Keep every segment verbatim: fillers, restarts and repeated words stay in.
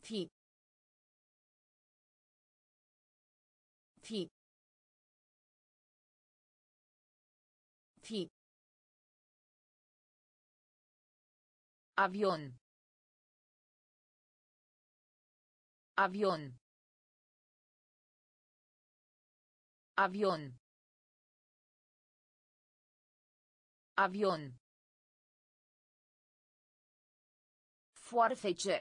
Fi. Fi. Fi. Avion. Avion. Avion. Avion. Foarfece.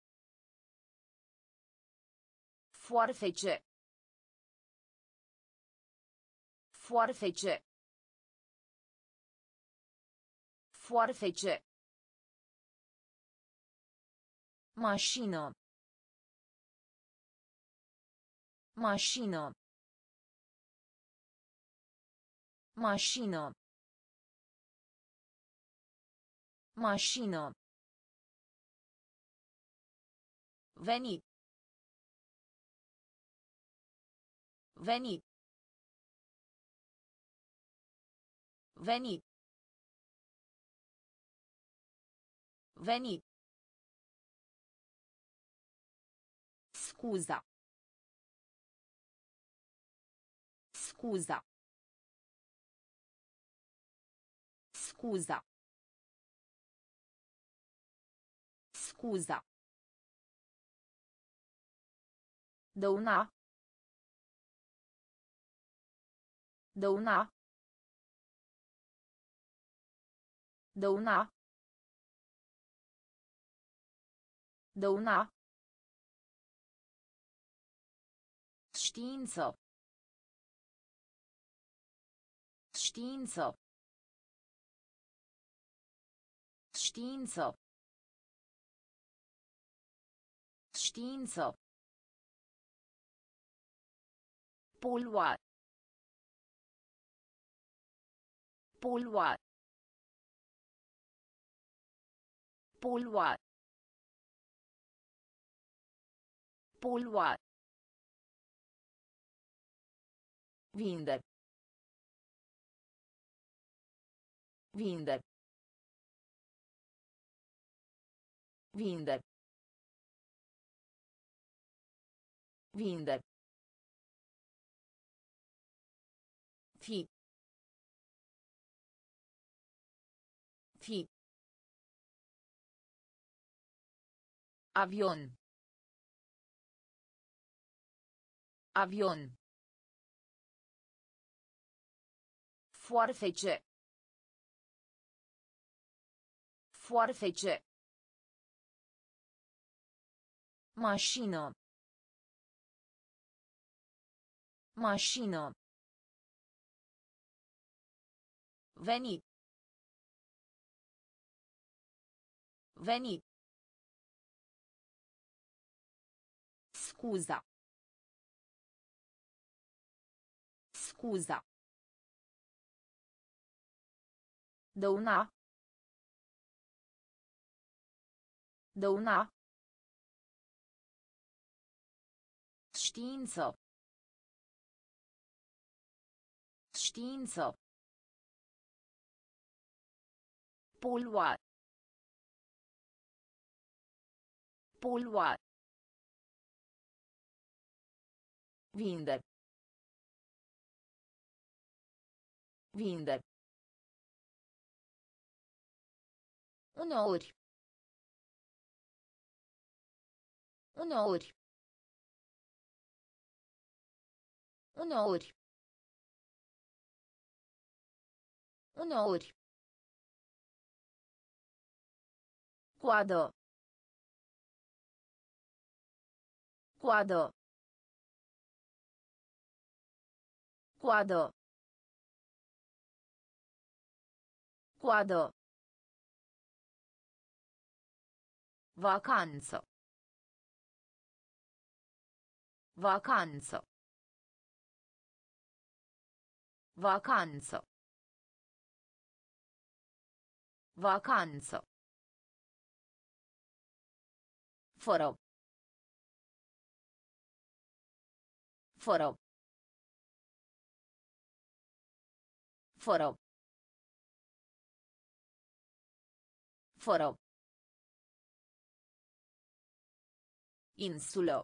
Foarfece. Foarfece. Foarfece. Mașină. Mașină. Mașină. Mașină. Veni. Veni. Veni. Veni. Scuza. Scuza. Scuza. Scuza. Dăuna. Dăuna. Dăuna. Dăuna. Știință. Știință. Știință. Știință. Polua. Polua. Polua. Polua. Vinde. Vinde. Vinde. Vinde. Fi. Fi. Avion. Avion. Foarfece. Foarfece. Mașină. Mașină. Veni. Veni. Scuza. Scuza. Dăuna. Dăuna. Știință. Știință. Polua. Polua. Vinde. Vinde. Uneori. Uneori. Uneori. Uneori. Coadă. Coadă. Coadă. Coadă. Vacanță. Vacanță. Vacanță. Vacanță. Fără. Fără. Fără. Fără. Insulă.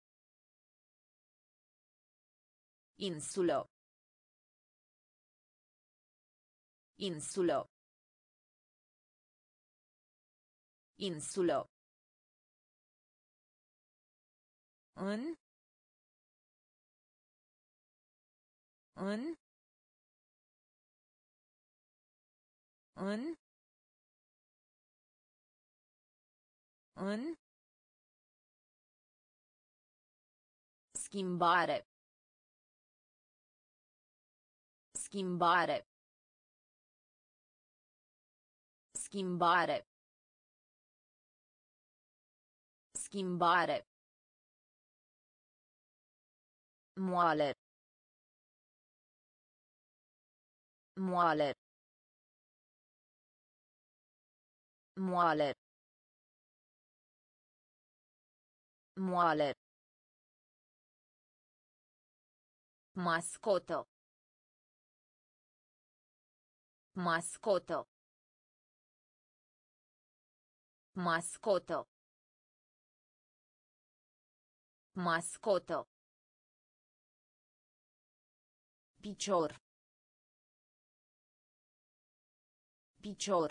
Insulă. Insulă. Insulă. În. În. În. În. Schimbare. Schimbare. Schimbare. Schimbare. Moale. Moale. Moale. Moale. Mascotă. Mascotă. Mascotă. Mascotă. Picior. Picior.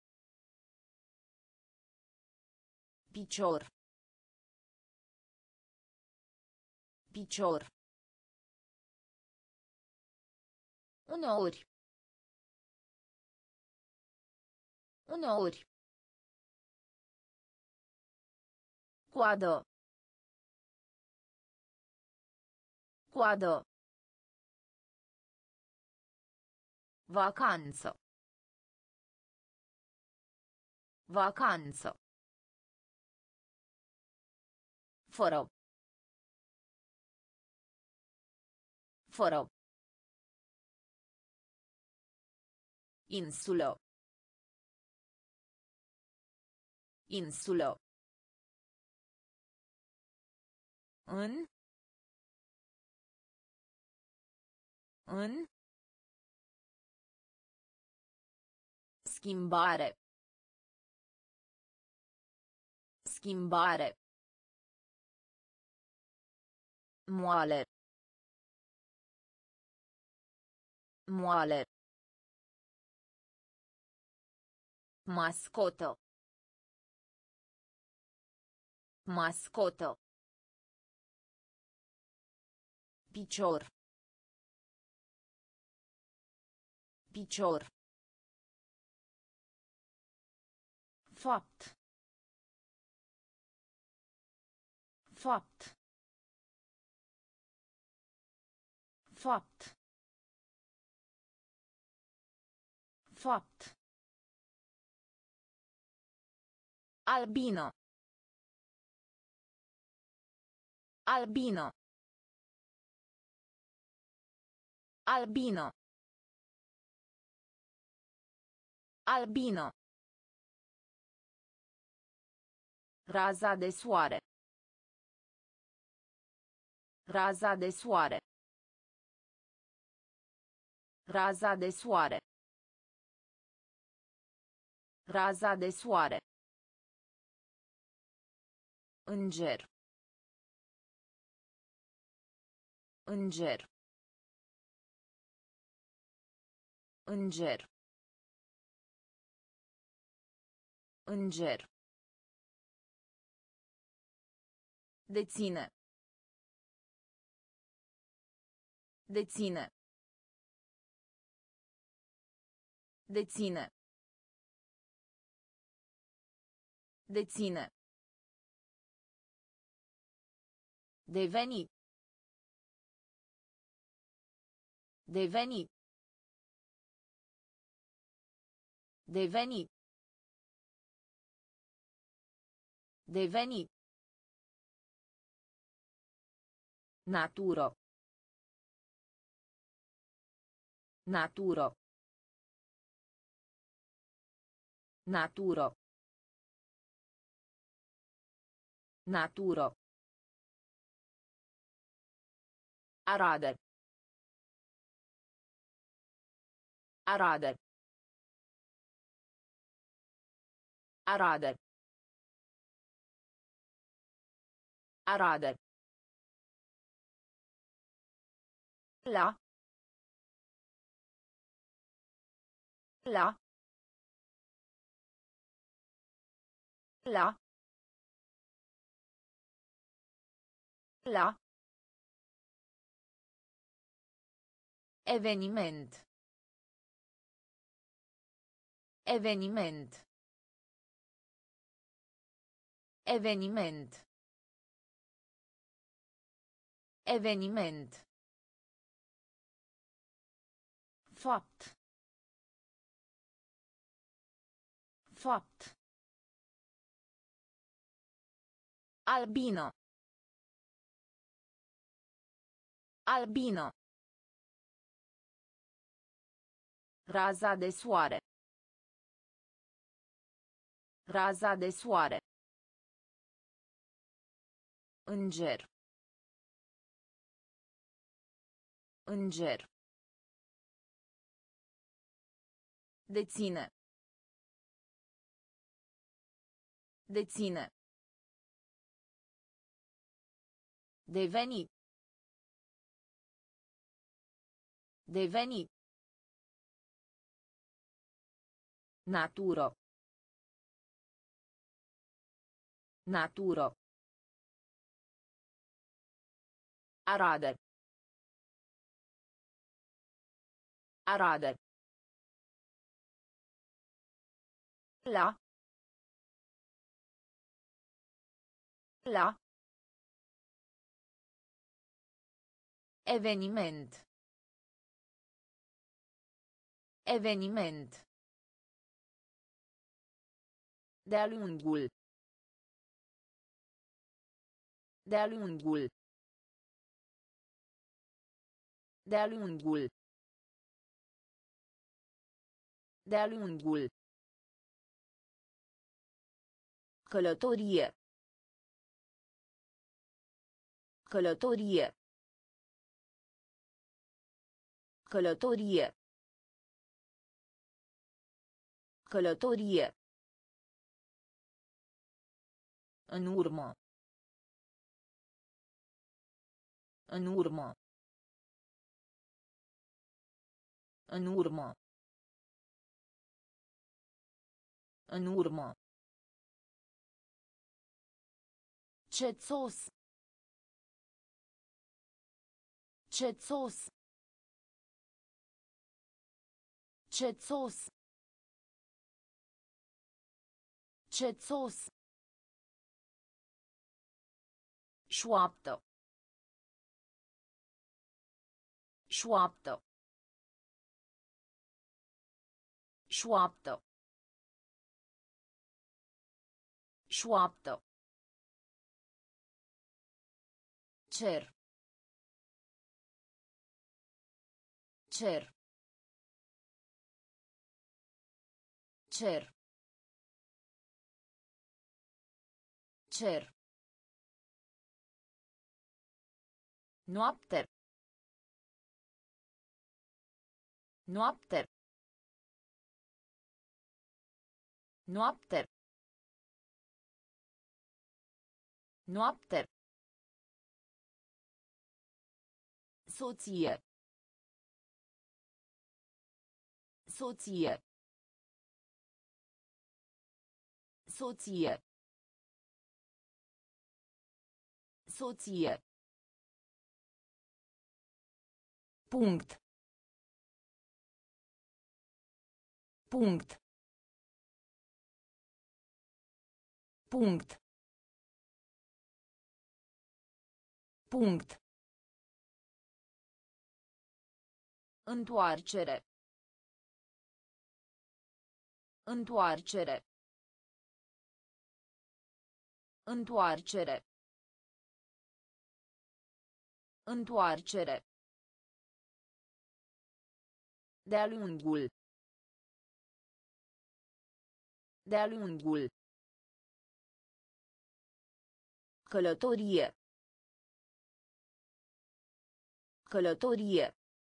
Picior. Picior. Uneori. Uneori. Coadă. Coadă. Vacanță. Vacanță. Fără. Fără. Insulă. Insulă. În. În. Schimbare. Schimbare. Moale. Moale. Mascotă. Mascotă. Picior. Picior. Fapt. Fapt. Fapt. Fapt. Albino. Albino. Albino. Albino. Raza de soare. Raza de soare. Raza de soare. Raza de soare. Înger. Înger. Înger. Înger. Deține. Deține. Deține. Deține. Deveni. Deveni. Deveni. Deveni. Naturo. Naturo. Naturo. Naturo. Arade. Arade. Arade. Arade. La. La. La. La. Eveniment. Eveniment. Eveniment. Eveniment. Fapt. Fapt. Albino. Albino. Raza de soare. Raza de soare. Înger. Înger. Deține. Deține. Deveni. Deveni. Naturo. Naturo. Arade. Arade. La. La. Eveniment. Eveniment. De-a lungul. De-a lungul. De-a lungul. De-a lungul. Călătorie. Călătorie. Călătorie. Călătorie. În urmă. În urmă. În urmă. În urmă. Cețos. Cețos. Cețos. Cețos. Șoaptă. Șoaptă. Șoaptă. Șoaptă. Cer. Cer. Cer. Cer. Noapte. Noapte. Noapte. Noapte. Soție. Soție. Soție. Soție. Punct. Punct. Punct. Punct. Întoarcere. Întoarcere. Întoarcere. Întoarcere. De-a lungul. De-a lungul. Călătorie. Călătorie.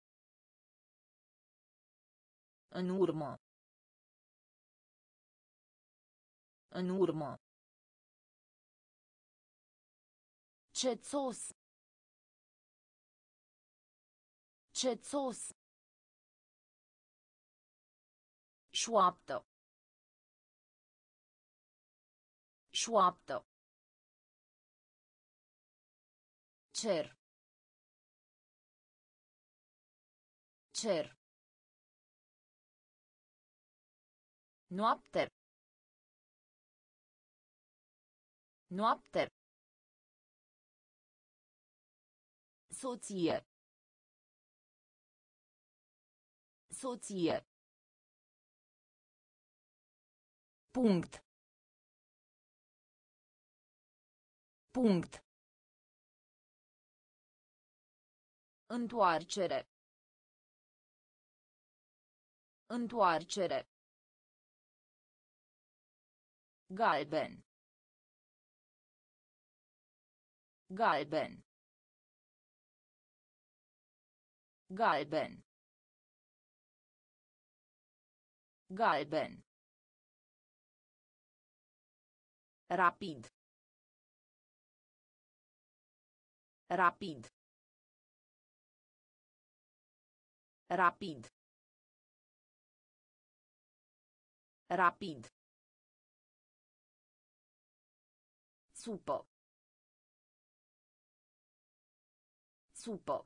În urmă. În urmă. Cețos. Cețos. Șoaptă. Șoaptă. Cer. Cer. Noapte. Noapte. Soție. Soție. Punct. Punct. Întoarcere. Întoarcere. Galben. Galben. Galben. Galben. Rapid. Rapid. Rapid. Rapid. Supă. Supă.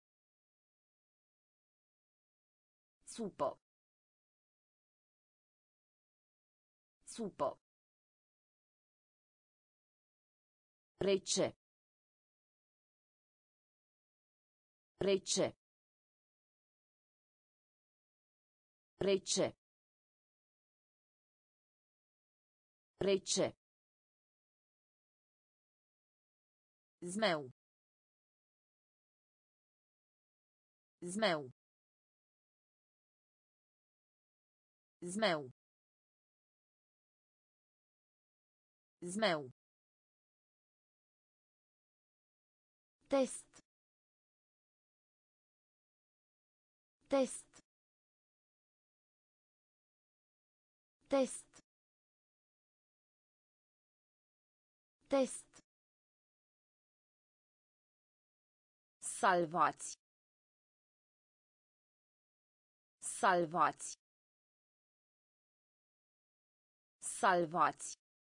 Supă. Supă. Rece. Rece. Rece. Rece. Zmeu. Zmeu. Zmeu. Zmeu. Test. Test. Test. Test. Salvați. Salvați. Salvați.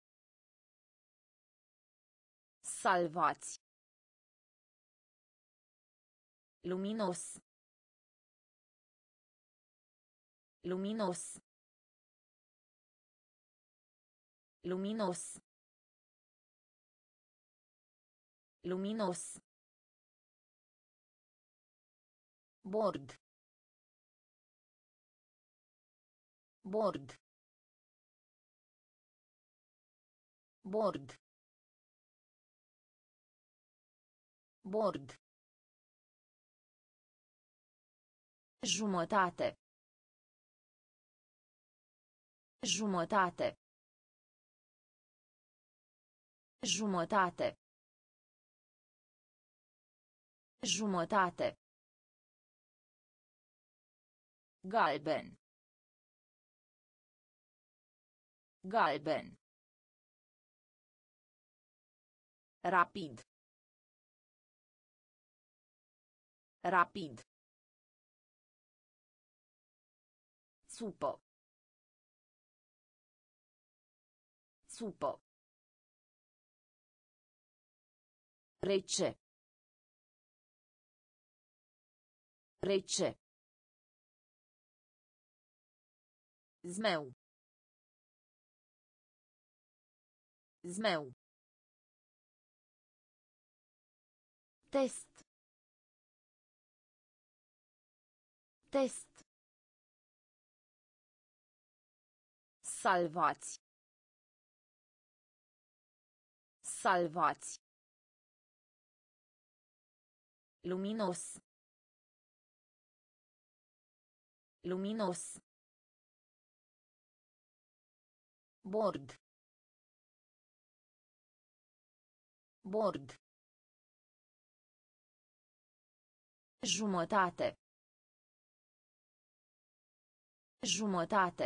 Salvați. Luminos. Luminos. Luminos. Luminos. Bord. Bord. Bord. Bord. Jumătate. Jumătate. Jumătate. Jumătate. Galben. Galben. Rapid. Rapid. Supă. Supă. Rece. Rece. Zmeu. Zmeu. Test. Test. Salvați. Salvați. Luminos. Luminos. Bord. Bord. Jumătate. Jumătate.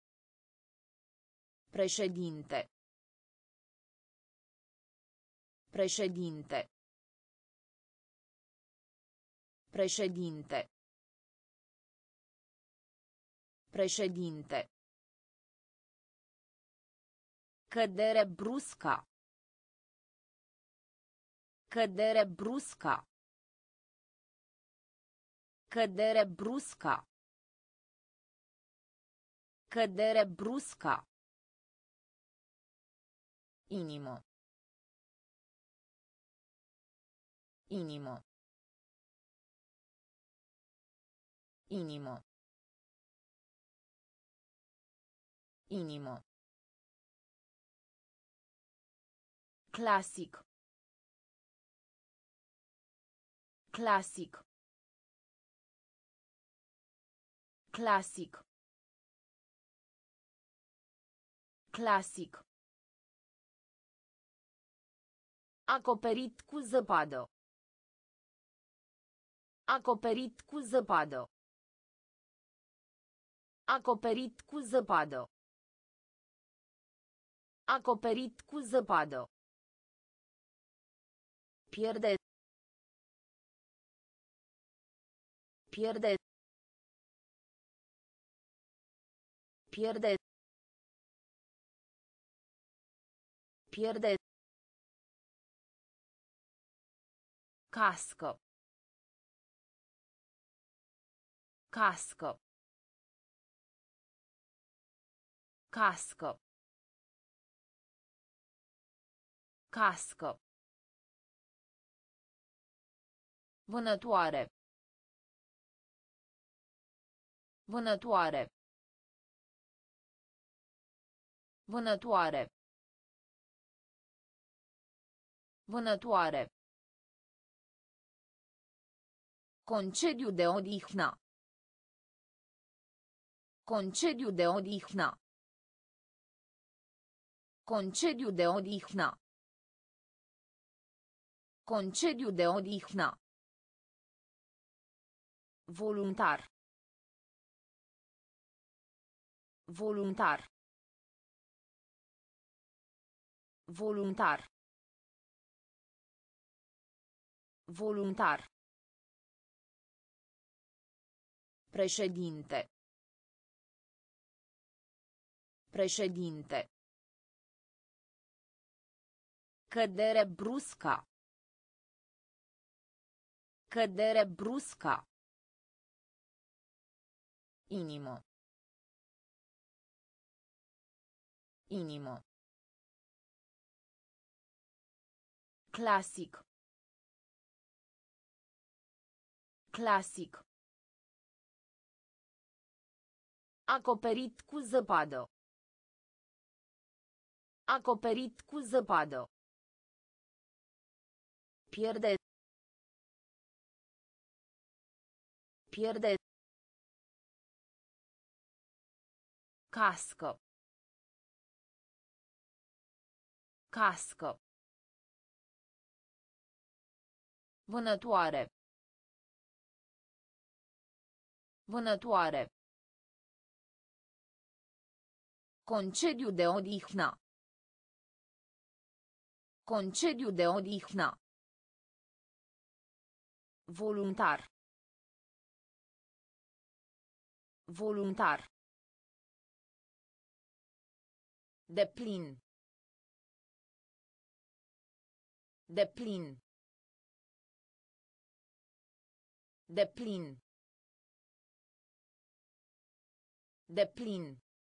Președinte. Președinte. Președinte. Președinte. Cădere brusca. Cădere brusca. Cădere brusca. Cădere brusca. Inimo. Inimo. Inimo. Inimo. Clasic. Clasic. Clasic. Clasic. Acoperit cu zăpadă. Acoperit cu zăpadă. Acoperit cu zăpadă. Acoperit cu zăpadă. Pierde. Pierde. Pierde. Pierde. Cască. Cască. Cască. Cască. Vânătoare. Vânătoare. Vânătoare. Vânătoare. Concediu de odihnă. Concediu de odihnă. Concediu de odihnă. Concediu de odihnă. Voluntar. Voluntar. Voluntar. Voluntar. Președinte. Președinte. Cădere brusca. Cădere brusca. Inimo. Inimo. Clasic. Clasic. Acoperit cu zăpadă. Acoperit cu zăpadă. Pierde. Pierde. Cască. Cască. Vânătoare. Vânătoare. Concediu de odihnă. Concediu de odihnă. Voluntar. Voluntar. Deplin. Deplin. Deplin. Deplin.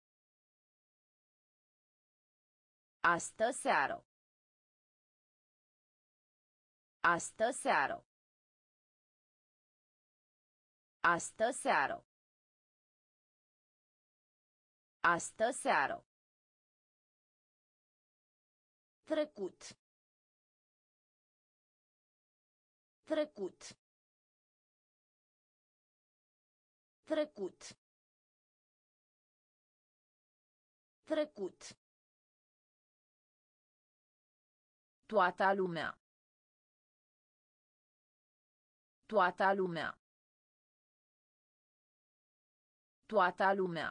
Astă seară. Astă seară. Astă seară. Astă seară. Trecut. Trecut. Trecut. Trecut. Toată lumea. Toată lumea. Toată lumea.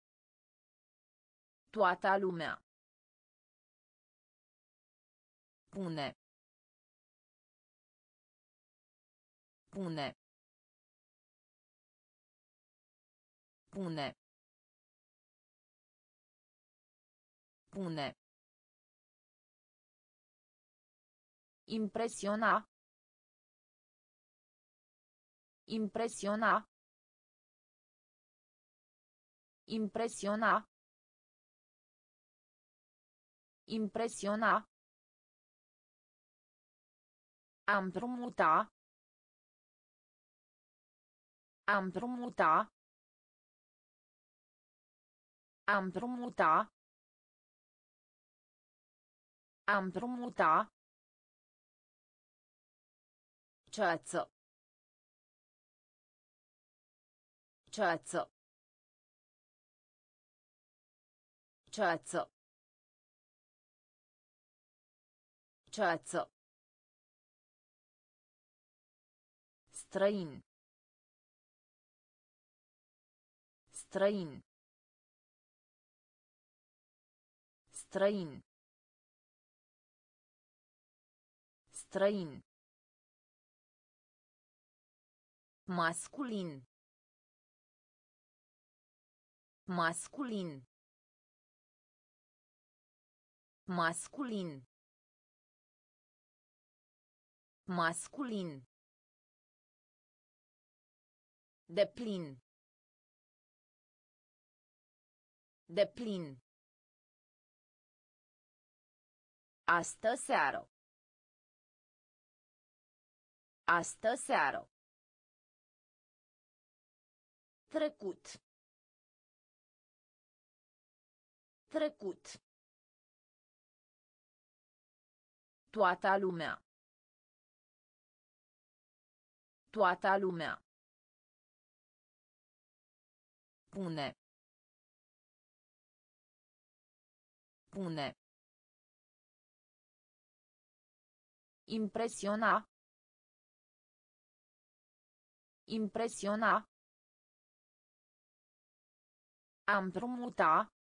Toată lumea. Pune. Pune. Pune. Pune. Impresiona. Impresiona. Impresiona. Impresiona. A împrumuta. A împrumuta. A împrumuta. A împrumuta. Ceață. Ceață. Ceață. Ceață. Străin. Străin. Străin. Străin. Masculin. Masculin. Masculin. Masculin. Deplin. Deplin. Astă seară. Astă seară. Trecut. Trecut. Toată lumea. Toată lumea. Pune. Pune. Impresiona. Impresiona. A împrumuta.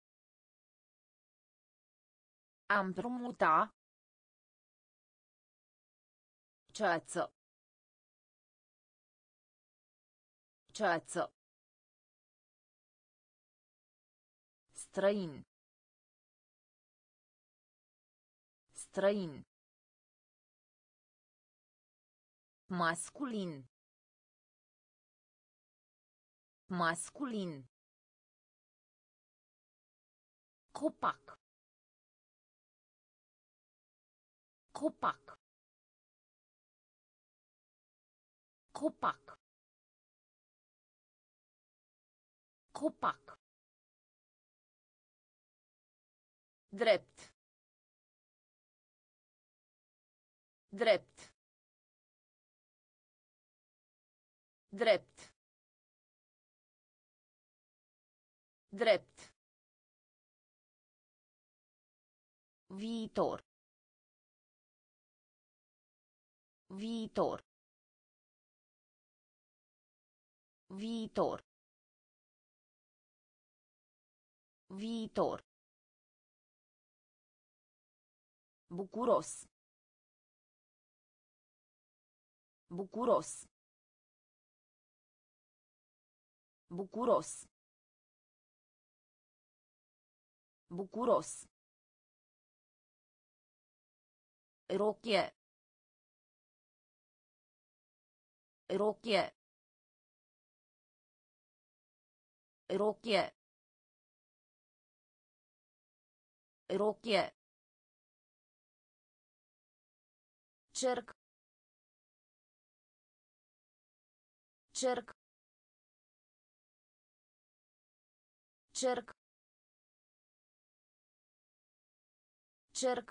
A împrumuta. Ceață. Ceață. Străin. Străin. Masculin. Masculin. Copac. Copac. Copac. Copac. Drept. Drept. Drept. Drept. Viitor. Viitor. Viitor. Viitor. Bucuros. Bucuros. Bucuros. Bucuros. Rochie. Rochie. Rochie. Rochie. Cerc. Cerc. Cerc. Cerc.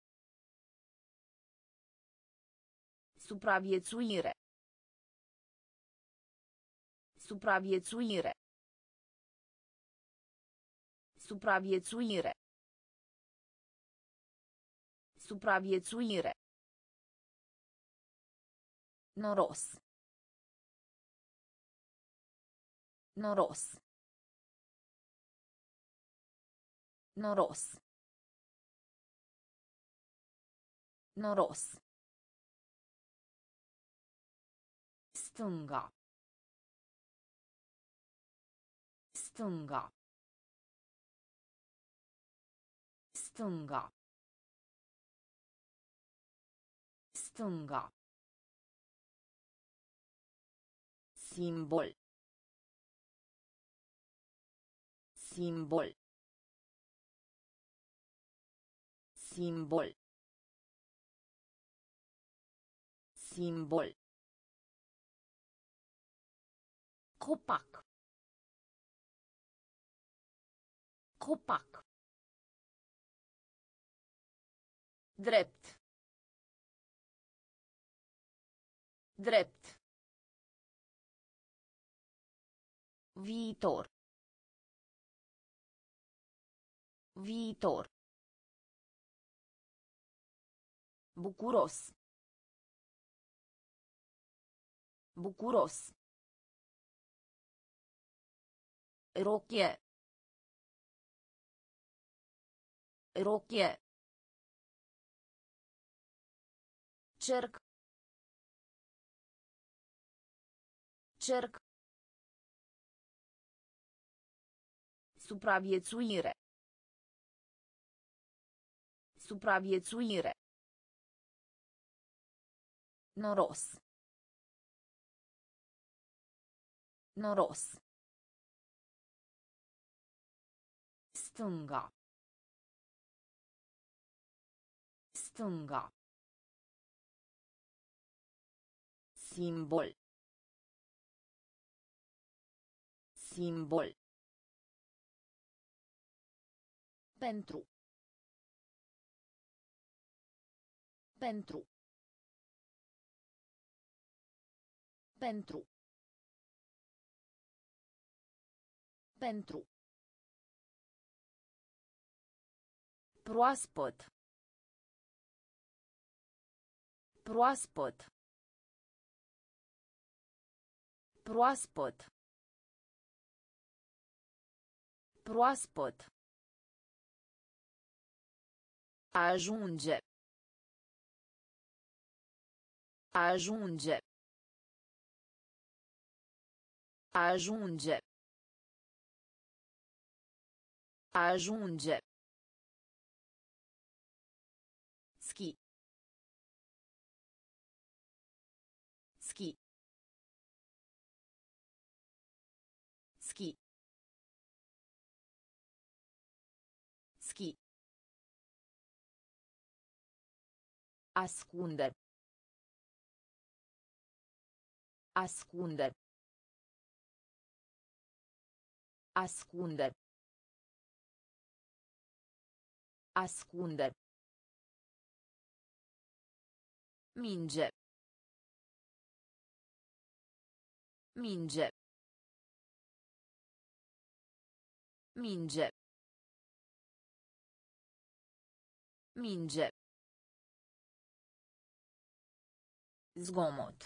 Supraviețuire. Supraviețuire. Supraviețuire. Supraviețuire. Noros. Noros. Noros. Noros. Stânga. Stânga. Stânga. Stânga. Simbol. Simbol. Simbol. Simbol. Copac. Copac. Drept. Drept. Viitor. Viitor. Bucuros. Bucuros. Rochie. Rochie. Cerc. Cerc. Supraviețuire. Supraviețuire. Noros. Noros. Stânga. Stânga. Simbol. Simbol. Pentru. Pentru. Pentru. Pentru. Proaspăt. Proaspăt. Proaspăt. Proaspăt. Ajunge. Ajunge. Ajunge. Ajunge. Ski. Ski. Ski. Ski. Ascunde. Ascunde. Ascunde. Ascunde. Minge. Minge. Minge. Minge. Zgomot.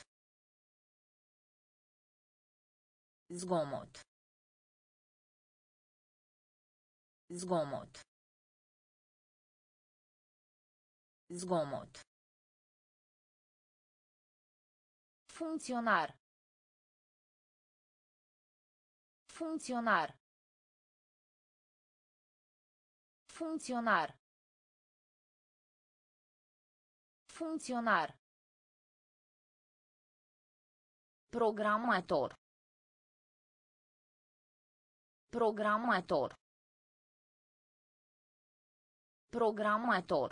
Zgomot. Zgomot. Zgomot. Funcționar. Funcționar. Funcționar. Funcționar. Programator. Programator. Programator.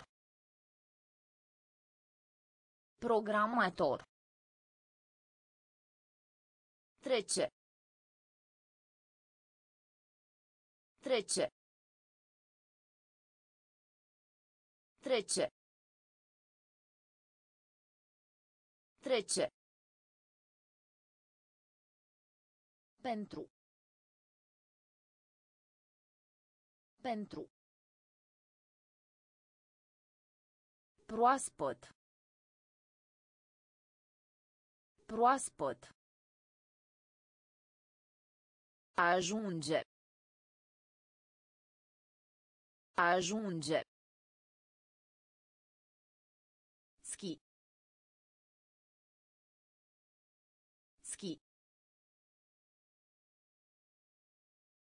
Programator. Trece. Trece. Trece. Trece. Pentru. Pentru. Proaspăt. Proaspăt. Ajunge. Ajunge.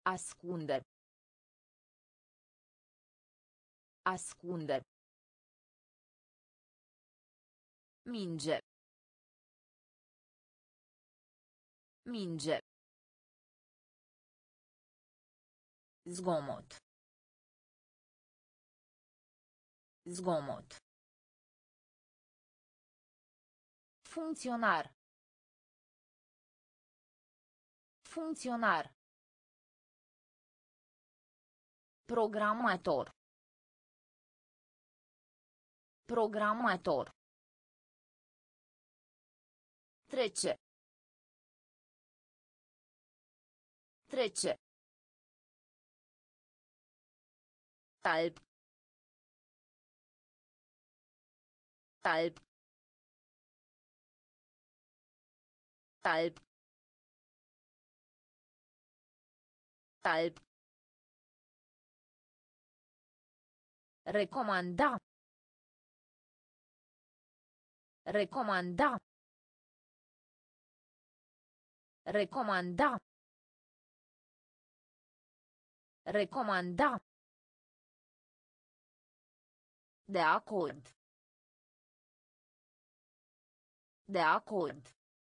Ascunde. Ascunde. Minge. Minge. Zgomot. Zgomot. Funcționar. Funcționar. Programator. Programator. Trece. Trece. Alb. Alb. Alb. Alb. Recomanda. Recomanda. Recomanda. Recomanda. De acord. De acord.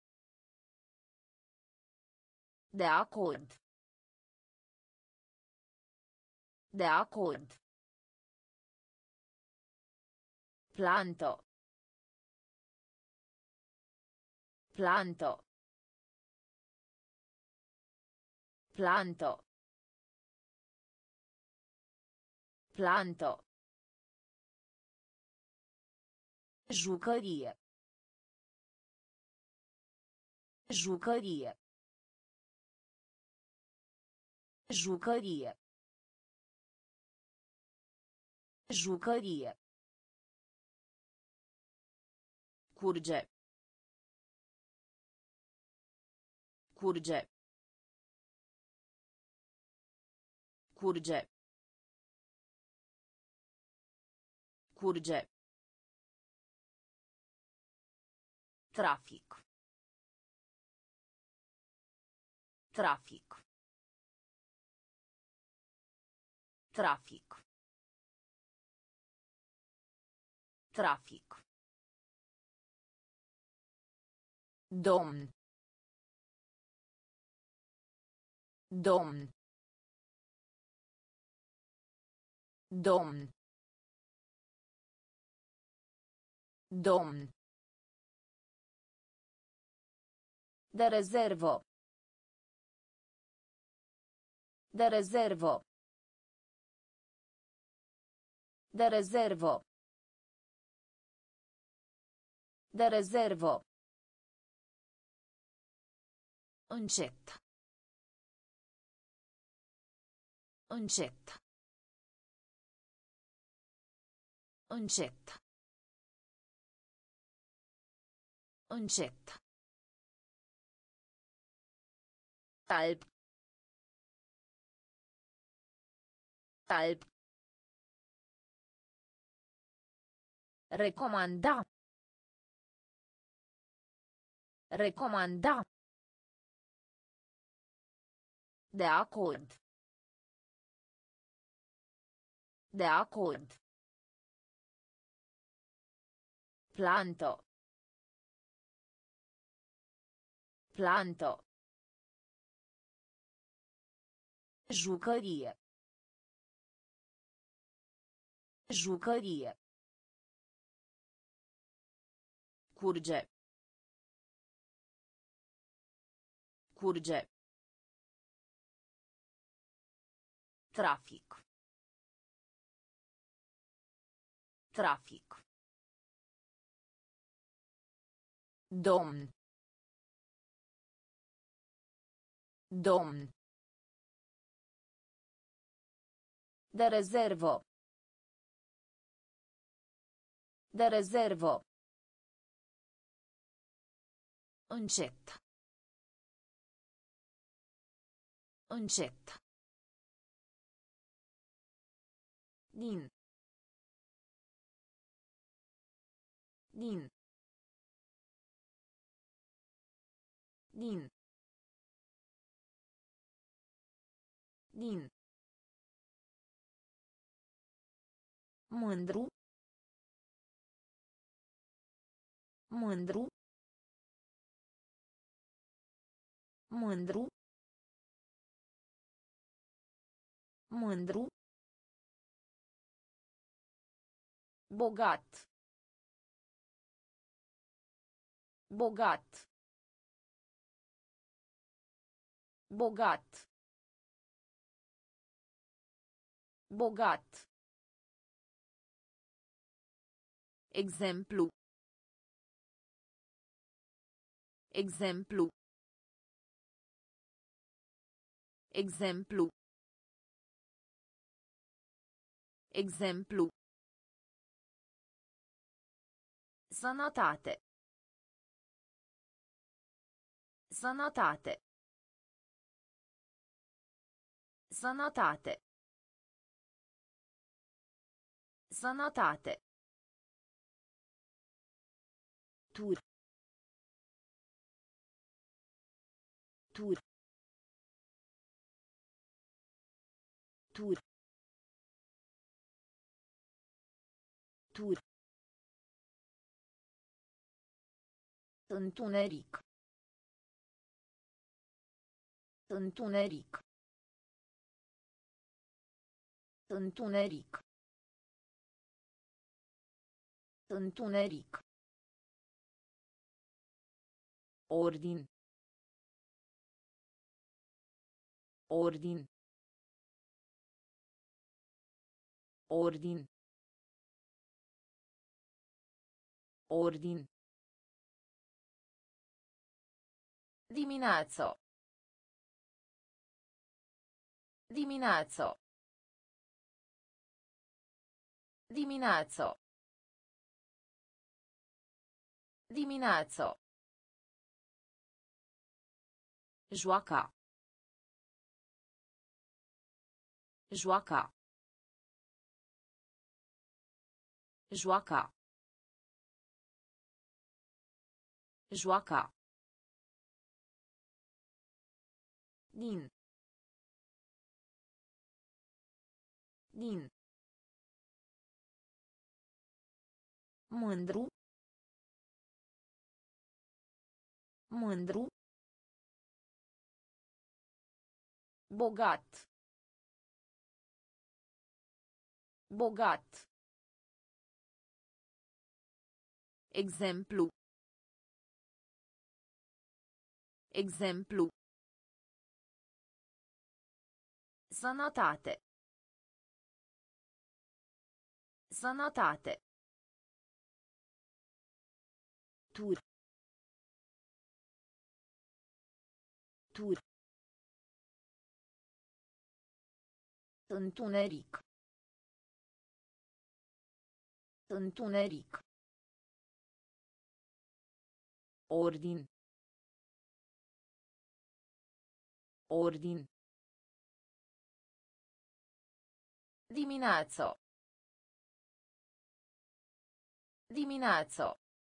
De acord. De acord. Planto. Planto. Planto. Planto. Jucărie. Jucărie. Jucărie. Jucărie. Curge. Curge. Curge. Curge. Trafic. Trafic. Trafic. Trafic. Domn. Domn. Domn. Domn. De rezervă. De rezervă. De rezervă. De rezervă. Încet. Încet. Încet. Încet. Alb. Alb. Recomanda. Recomanda. De acord. De acord. Planto. Planto. Jucărie. Jucărie. Curge. Curge. Trafic. Trafic. Domn. Domn. De rezervă. De rezervă. Încet. Încet. Din. Din. Din. Din. Mândru. Mândru. Mândru. Mândru. Bogat. Bogat. Bogat. Bogat. Exemplu. Exemplu. Exemplu. Exemplu. Sănătate. Sănătate. Sănătate. Sănătate. Tur. Tur. Tur. Tur. Întuneric. Întuneric. Întuneric. Întuneric. Ordin. Ordin. Ordin. Ordin. Dimineață. Dimineață. Dimineață. Dimineață. Joaca. Joaca. Joaca. Joaca. Din. Din. Mândru. Mândru. Bogat. Bogat. Exemplu. Exemplu. Sănătate. Sănătate. Tur. Tur. Întuneric. Întuneric. Ordin. Ordin. Dimineață. Dimineață.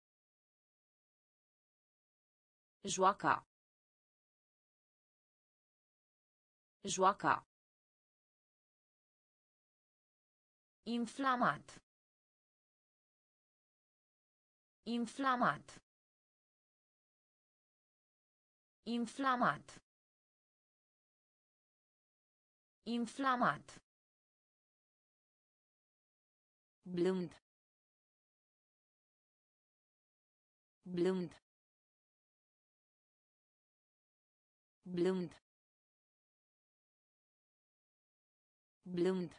Joaca. Joaca. Inflamat. Inflamat. Inflamat. Inflamat. Blând. Blând. Blând. Blând.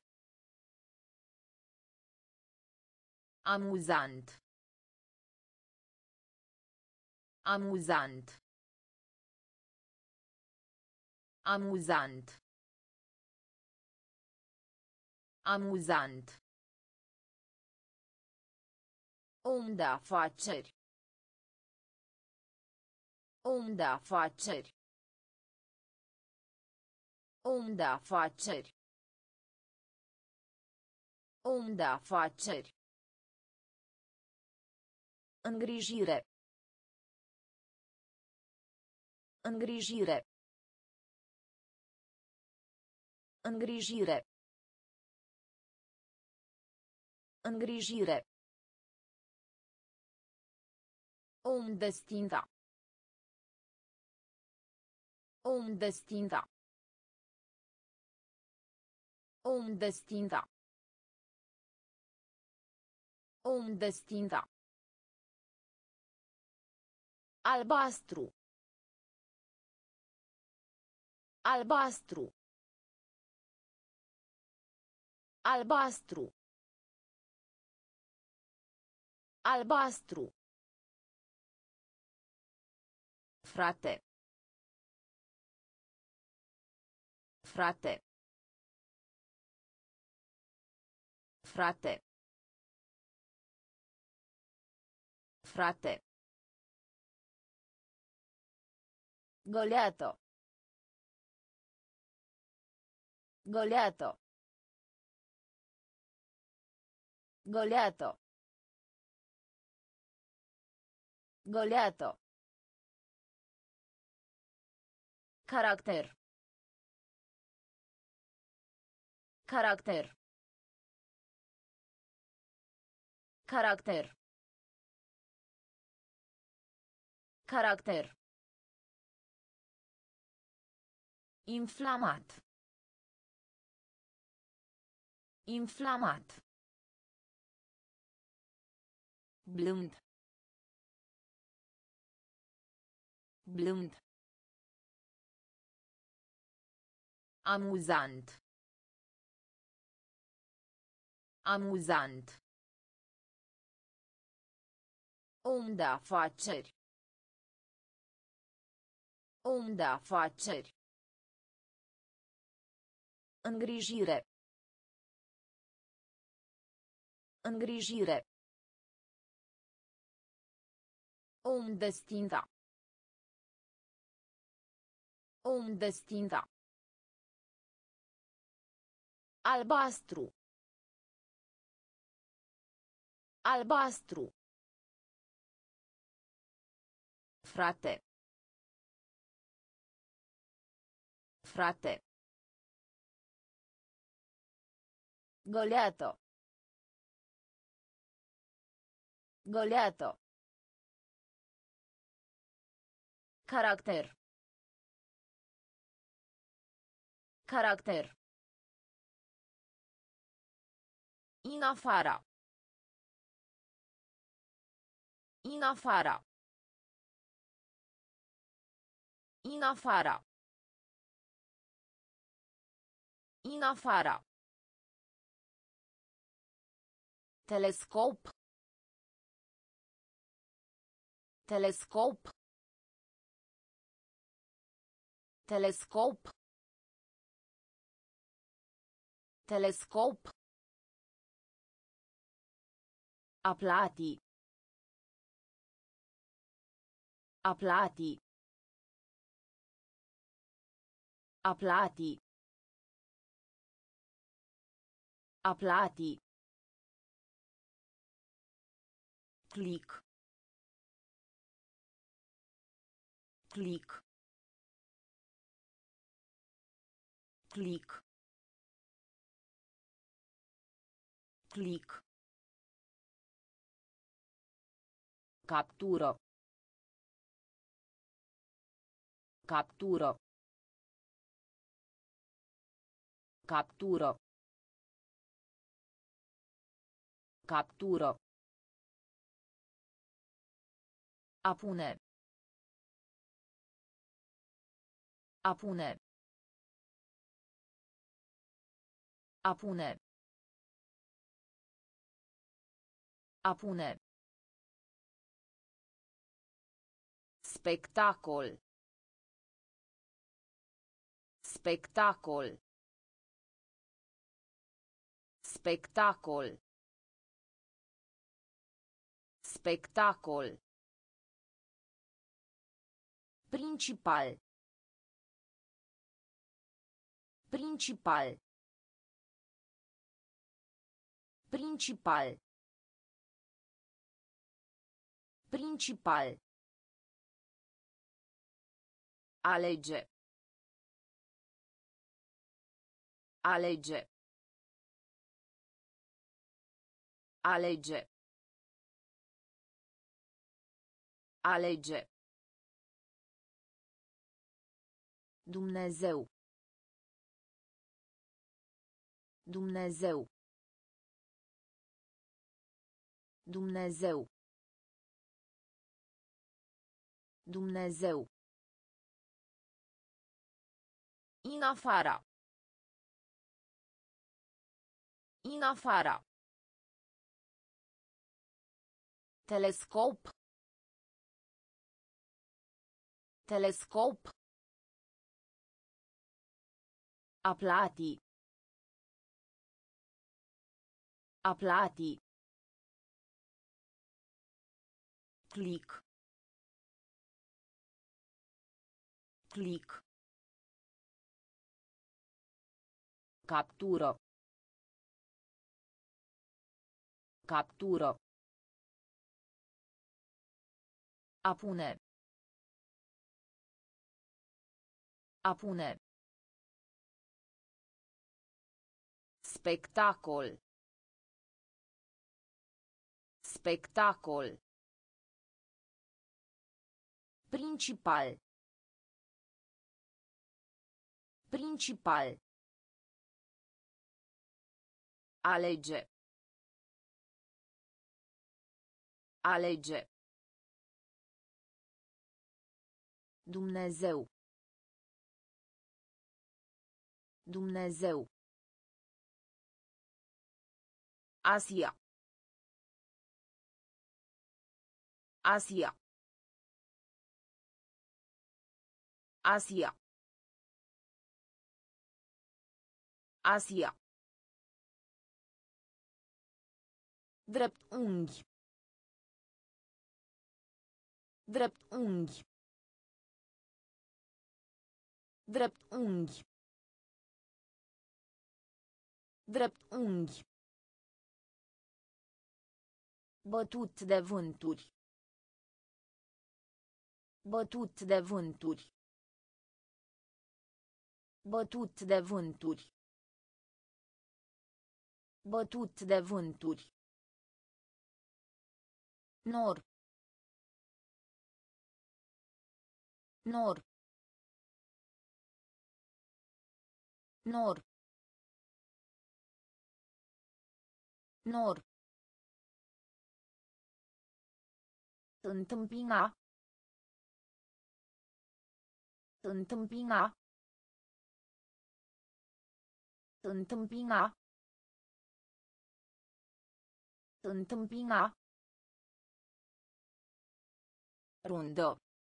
Amuzant. Amuzant. Amuzant. Amuzant. Om de afaceri. Om de afaceri. Om de afaceri. Om de afaceri. Îngrijire. Îngrijire. Îngrijire. Îngrijire. Om destinta. Om destinta. Om destinta. Om destinta. Albastru. Albastru. Albastru. Albastru. Frate. Frate. Frate. Frate. Goleato. Goleato. Goleato. Goleato. Caracter. Caracter. Caracter. Caracter. Inflamat. Inflamat. Blând. Blând. Amuzant. Amuzant. Om de afaceri. Om de afaceri. Îngrijire. Îngrijire. Om destinta. Om destinta. Albastru. Albastru. Frate. Frate. Goleato. Goleato. Caracter. Caracter. In afara. In afara. In afara. In afara. Telescop. Telescop. Telescop. Telescop. Aplati. Aplati. Aplati. Aplati. Click. Click. Click. Click. Captură. Captură. Captură. Captură. A pune. A pune. A pune. A pune. Spectacol. Spectacol. Spectacol. Spectacol. Principal. Principal. Principal. Principal. Alege. Alege. Alege. Alege. Dumnezeu. Dumnezeu. Dumnezeu. Dumnezeu. In afara. In afara. Telescop. Telescop. Aplati. Aplati. Click. Click. Captură. Captură. A pune. A pune. Spectacol. Spectacol. Principal. Principal. Alege. Alege. Dumnezeu. Dumnezeu. Asia. Asia. Asia. Asia. Drept unghi. Drept unghi. Drept unghi. Drept unghi. Bătut de vânturi. Bătut de vânturi. Bătut de vânturi. Bătut de vânturi. Nor. Nor. Nor. Nor. Întâmpina. Întâmpina. Întâmpina. Întâmpina. Rundă.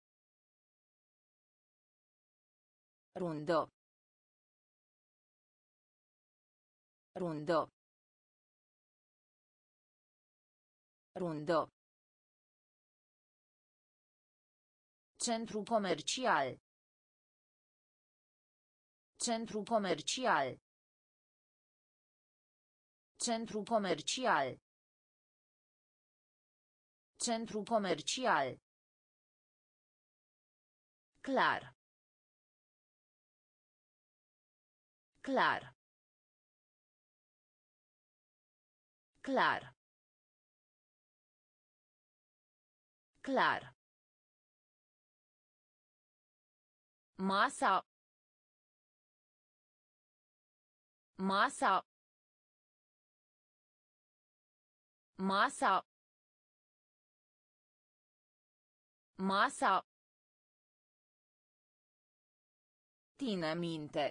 Rundă. Rundă. Rundă. Centru comercial. Centru comercial. Centru comercial. Centru comercial. Clar. Clar. Clar. Clar. Masa. Masa. Masa. Masa. Ține minte.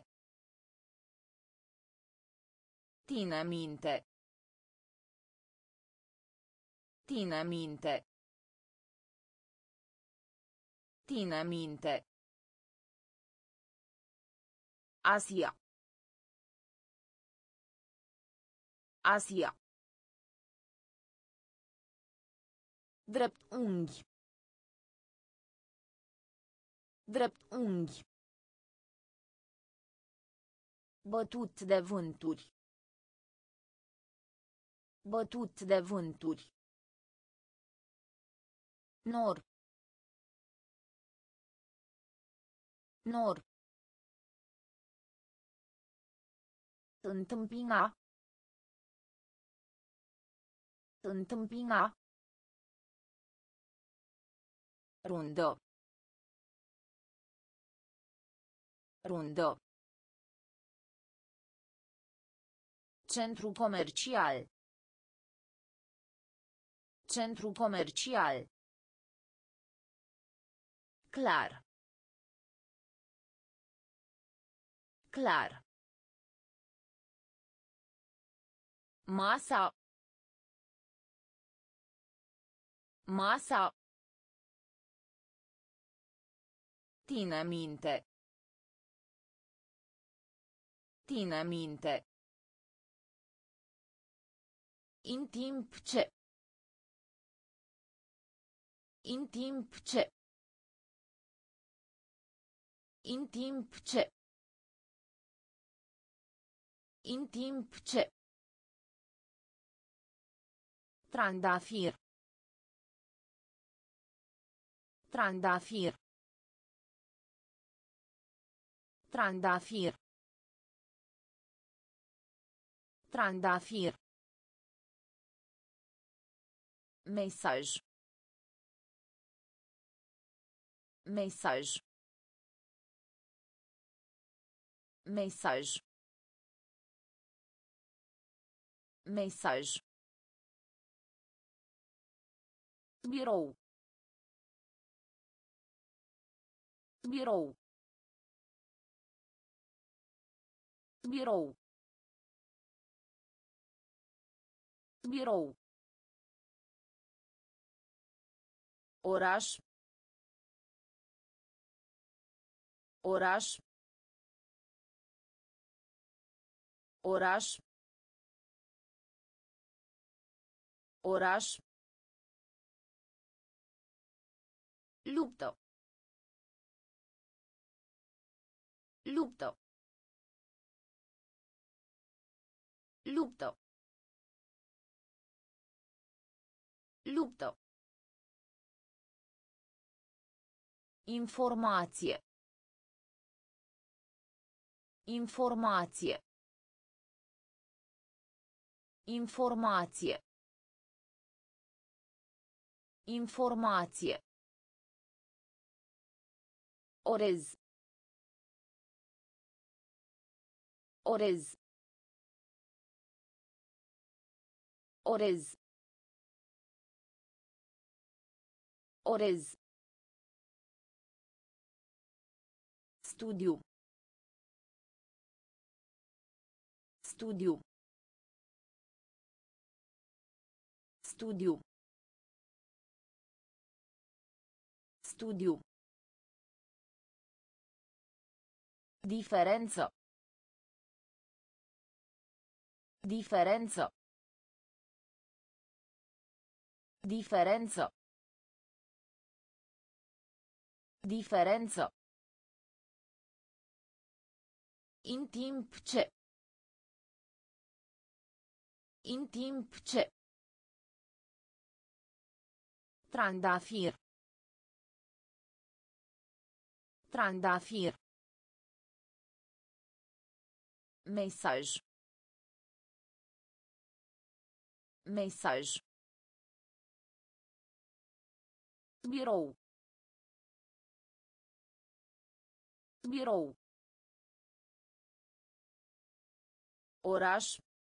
Ține minte. Ține minte. Ține minte. Asia. Asia. Drept unghi. Drept unghi. Bătut de vânturi. Bătut de vânturi. Nor. Nor. Întâmpina. Întâmpina. Rundă. Rundă. Centru comercial. Centru comercial. Clar. Clar. Masa. Masa. Ține minte. Ține minte. În timp ce. În timp ce. În timp ce. În timp ce. Trandafir. Trandafir. Trandafir. Trandafir. Mesaj. Mesaj. Mesaj. Mesaj. Birou. Birou. Birou. Birou. Oraș. Oraș. Oraș. Oraș. Luptă. Luptă. Luptă. Luptă. Informație. Informație. Informație. Informație. Orez. Orez. Orez. Orez. Studiu. Studiu. Studiu. Studiu. Diferență. Diferență. Diferență. Diferență. În timp ce. În timp ce. Trandafir. Trandafir. Mesaj. Mesaj. Birou. Birou. Oraș.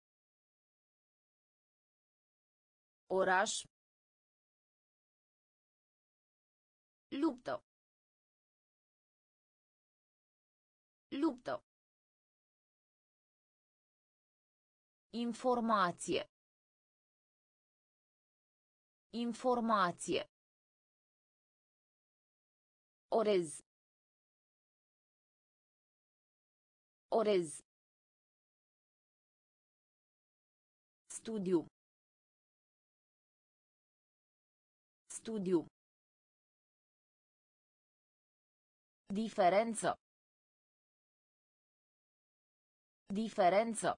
Oraș. Luptă. Luptă. Informație. Informație. Orez. Orez. Studiu. Studiu. Diferență. Diferență.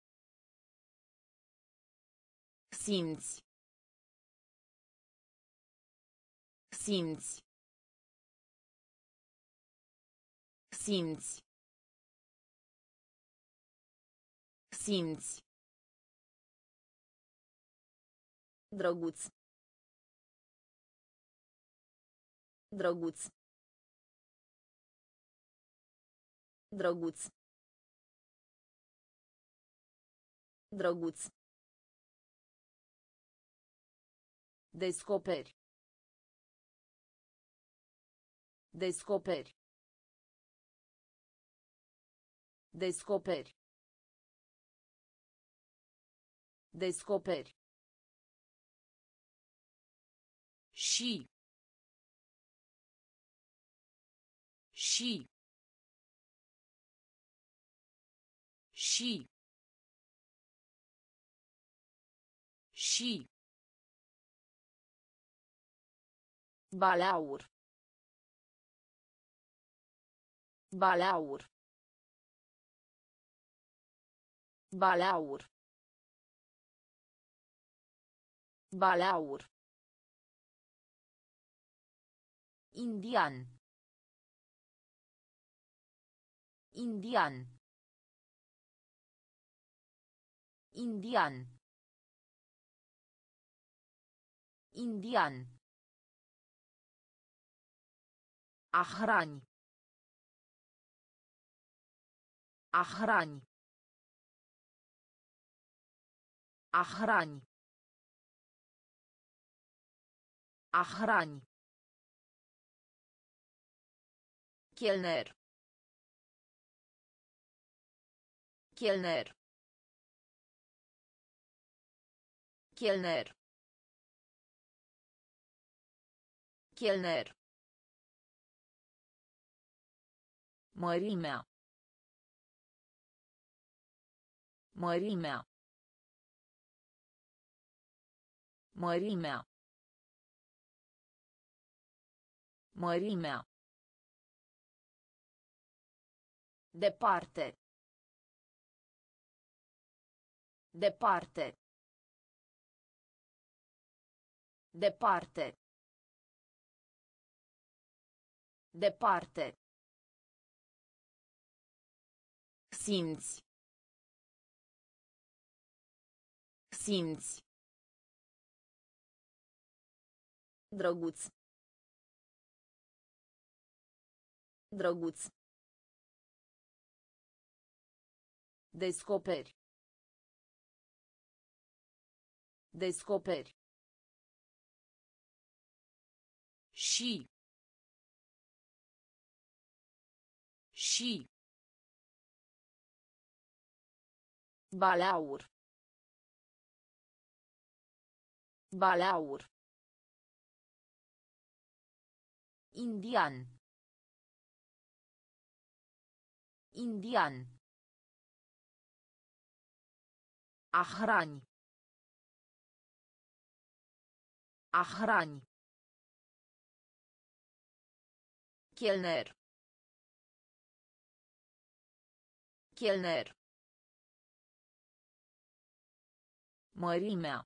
Simți. Simți. Simți. Simți. Drăguț. Drăguț. Drăguț. Drăguț. Descoperi. Descoperi. Descoperi. Descoperi. Și. Și. Și. Și. Balaur. Balaur. Balaur. Balaur. Indian. Indian. Indian. Indian. A hrani. A hrani. A hrani. A hrani. Chelner. Chelner. Chelner. Chelner. Mărimea. Mărimea. Mărimea. Mărimea. Departe. Departe. Departe. Departe. Simți. Simți. Drăguț. Drăguț. Descoperi. Descoperi. Și. Și. Balaur. Balaur. Indian. Indian. A hrani. A hrani. Chelner. Chelner. Mărimea.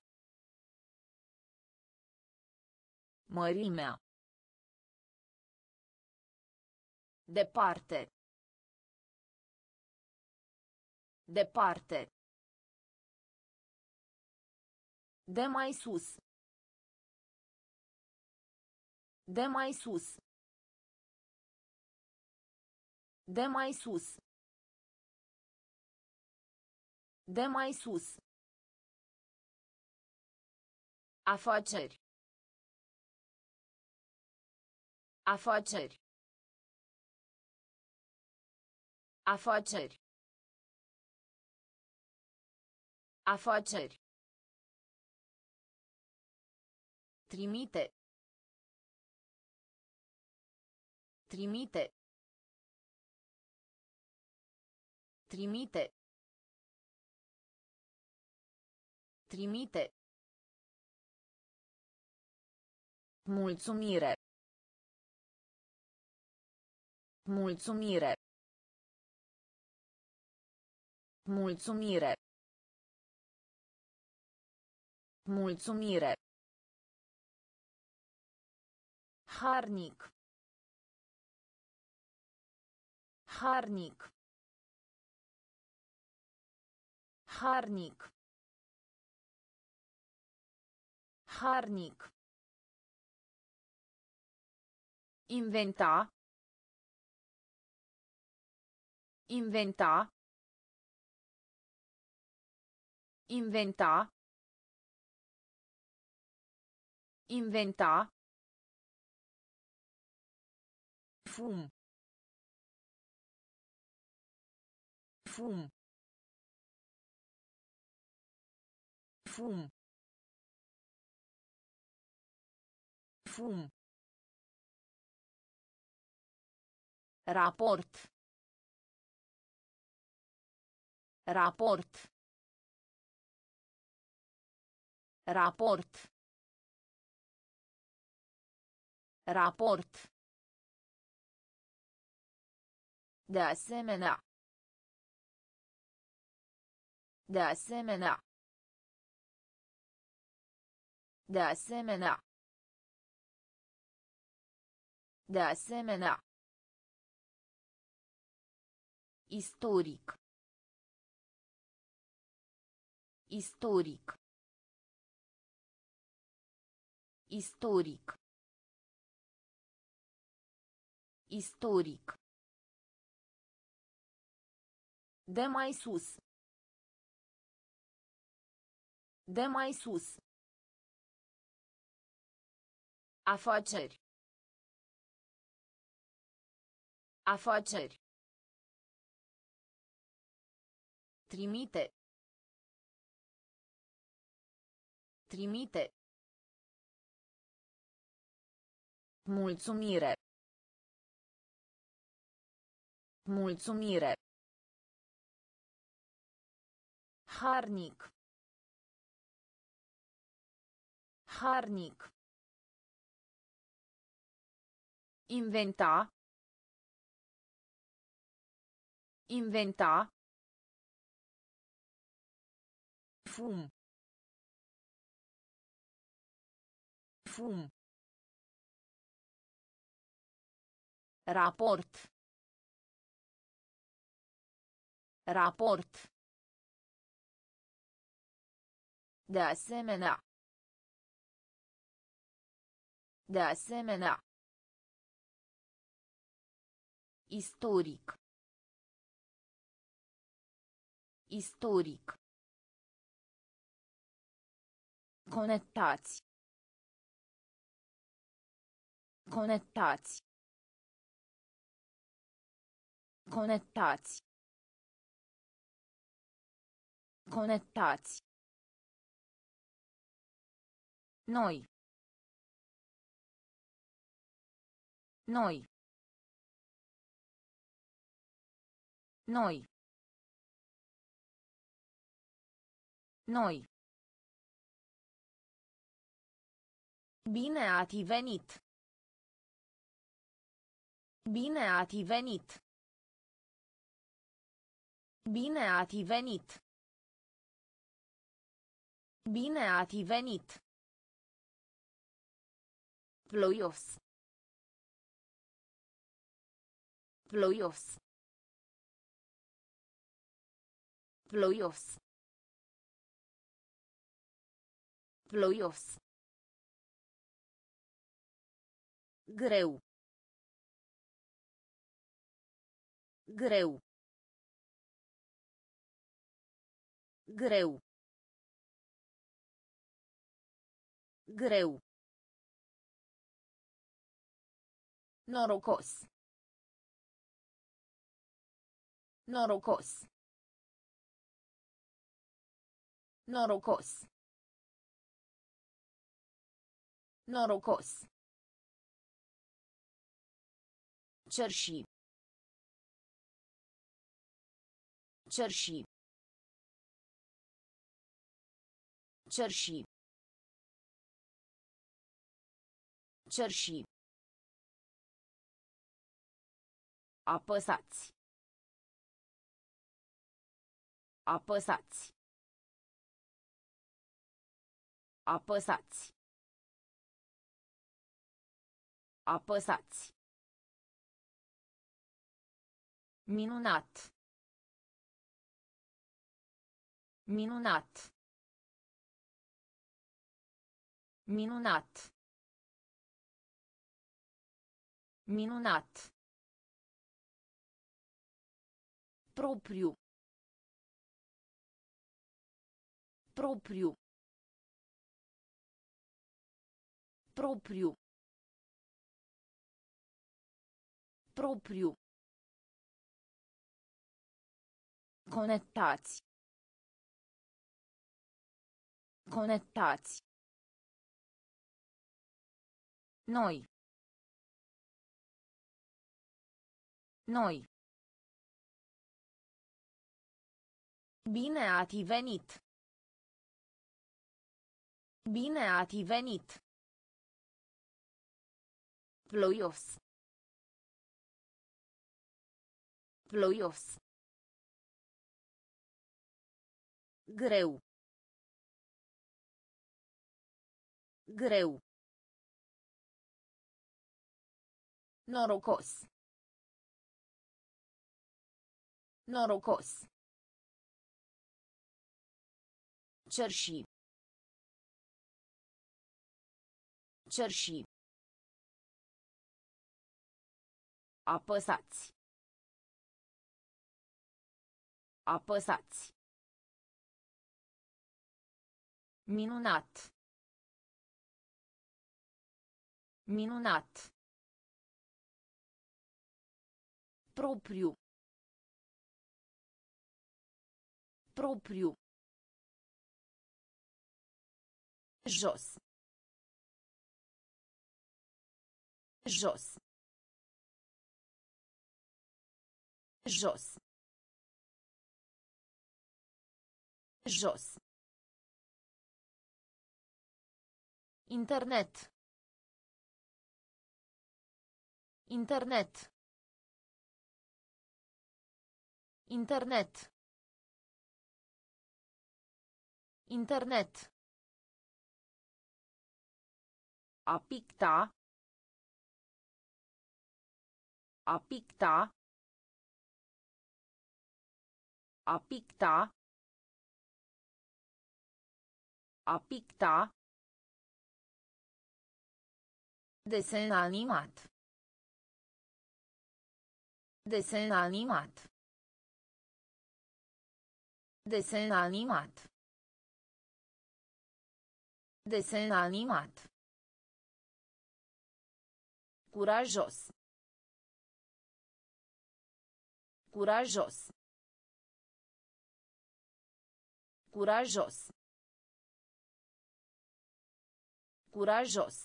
Mărimea. Departe. Departe. De mai sus. De mai sus. De mai sus. De mai sus. Afaceri. Afaceri. Afaceri. Afaceri. Trimite. Trimite. Trimite. Trimite. Mulțumire. Mulțumire. Mulțumire. Mulțumire. Harnic. Harnic. Harnic. Harnic. Inventa. Inventa. Inventa. Inventa. Fum. Fum. Fum. Fum. Raport. Raport. Raport. Raport. De asemenea. De asemenea. De asemenea. De asemenea. Istoric. Istoric. Istoric. Istoric. De mai sus. De mai sus. Afaceri. Afaceri. Trimite. Trimite. Mulțumire. Mulțumire. Harnic. Harnic. Inventa. Inventa. Fum. Fum. Raport. Raport. De asemenea. De asemenea. Istoric. Istoric. Conectați. Conectați. Conectați. Conectați. Noi. Noi. Noi. Noi. Bine ați venit. Bine ați venit. Bine ați venit. Bine ați venit. Ploios. Ploios. Ploios. Ploios. Greu. Greu. Greu. Greu. Norocos. Norocos. Norocos. Norocos. Cerși. Cerși. Cerși. Cerși. Apăsați. Apăsați. Apăsați. Apăsați. Minunat. Minunat. Minunat. Minunat. Propriu. Propriu. Propriu. Propriu. Conectați. Conectați. Noi. Noi. Bine ați venit. Bine ați venit. Ploios. Ploios. Greu. Greu. Norocos. Norocos. Cerși. Cerși. Apăsați. Apăsați. Minunat. Minunat. Propriu. Propriu. Jos. Jos. Jos. Jos. Internet. Internet. Internet. Internet. A picta. A picta. A picta. A picta. Desen animat. Desen animat. Desen animat. Desen animat. Curajos. Curajos. Curajos. Curajos.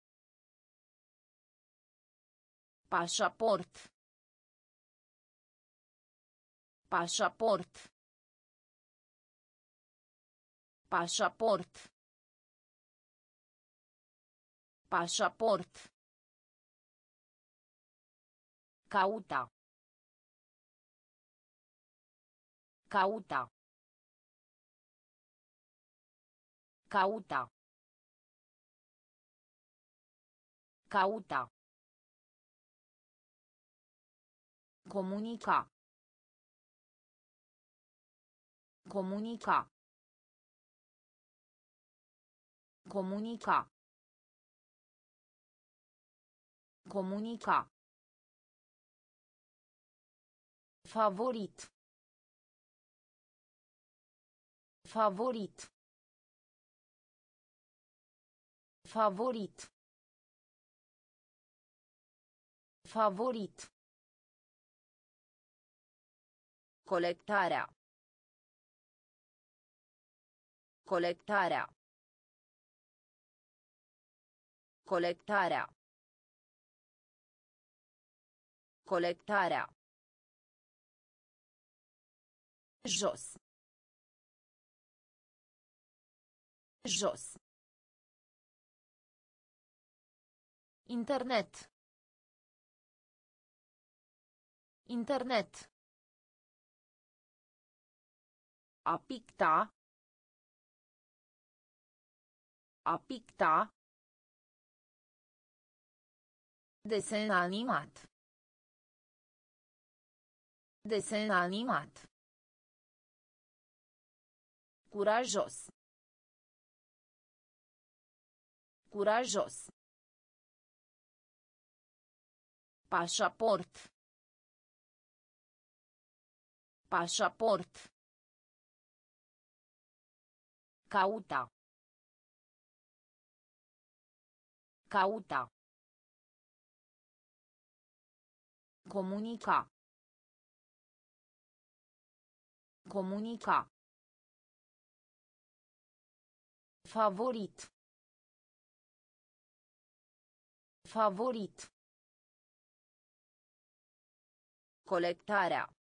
Pașaport. Pașaport. Pașaport. Pașaport. Cauta. Cauta. Cauta. Cauta. Comunica. Comunica. Comunica. Comunica. Favorit. Favorit. Favorit. Favorit. Colectarea. Colectarea. Colectarea. Colectarea. Jos. Jos. Internet. Internet. A picta. A picta. Desen animat. Desen animat. Curajos. Curajos. Pașaport. Pașaport. Cauta. Cauta. Comunica. Comunica. Favorit. Favorit. Colectarea.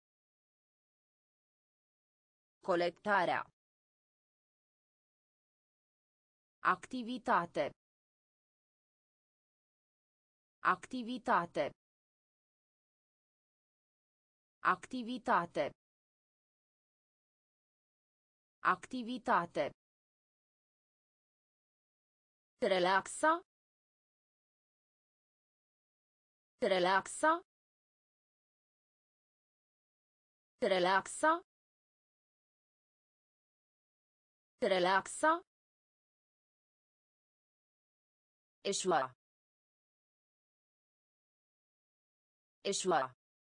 Colectarea. Activitate. Activitate. Activitate. Activitate. Relaxa. Relaxa. Relaxa. Relaxa. Eșua. Eșua.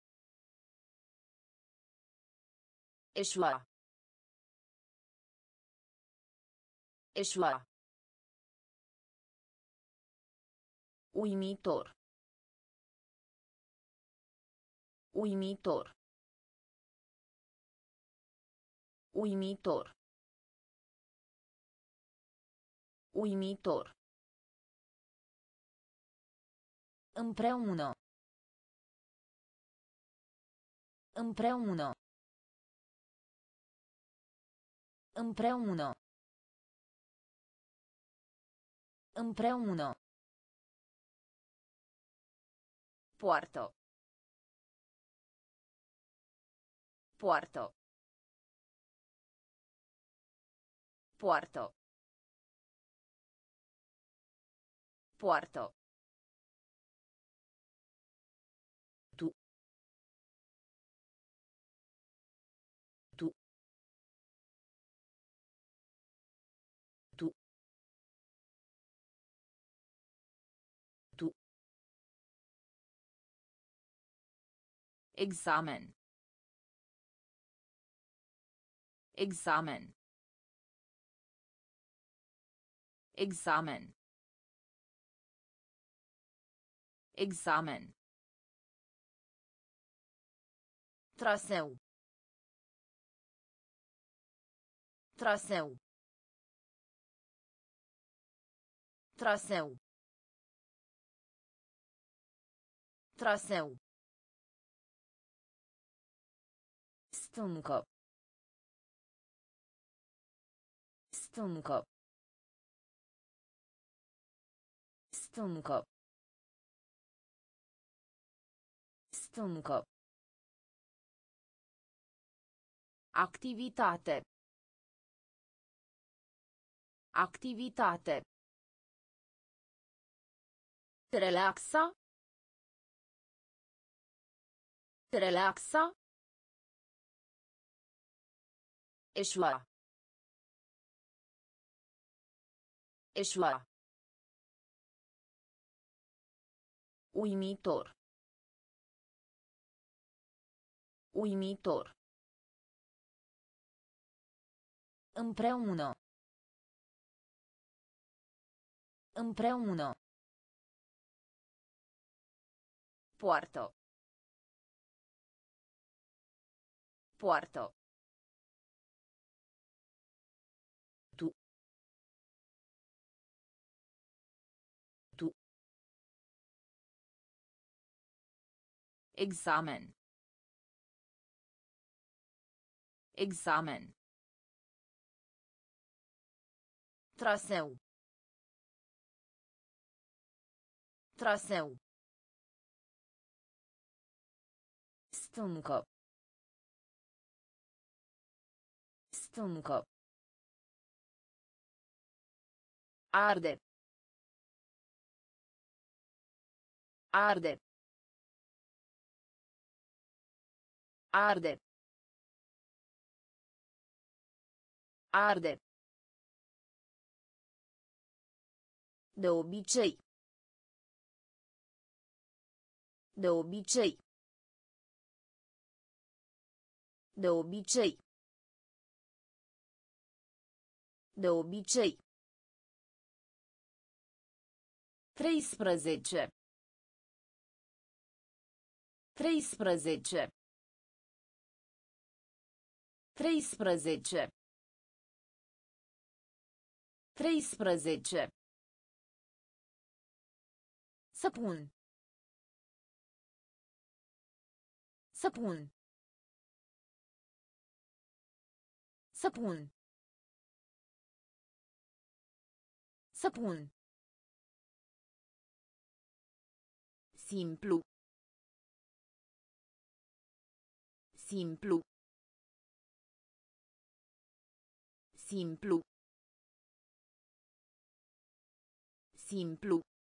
Eșua. Eșua. Uimitor. Uimitor. Uimitor. Uimitor. Împreună. Împreună. Împreună. Împreună. Poartă. Poartă. Poartă. Poartă. Tu. Tu. Tu. Tu. Examen. Examen. Examen. Examen. Traseu. Traseu. Traseu. Traseu. Stâncă. Stâncă. Stâncă. Stâncă. Activitate. Activitate. Relaxa. Relaxa. Eșua. Eșua. Uimitor. Uimitor. Împreună. Împreună. Poartă. Poartă. Tu. Tu. Examen. Examen. Traseu. Traseu. Stâncă. Stâncă. Arde. Arde. Arde. Arde. De obicei. De obicei. De obicei. De obicei. Treisprezece. Treisprezece. Treisprezece. Treisprezece. Săpun. Săpun. Săpun. Săpun. Simplu. Simplu. Simplu. Simplu.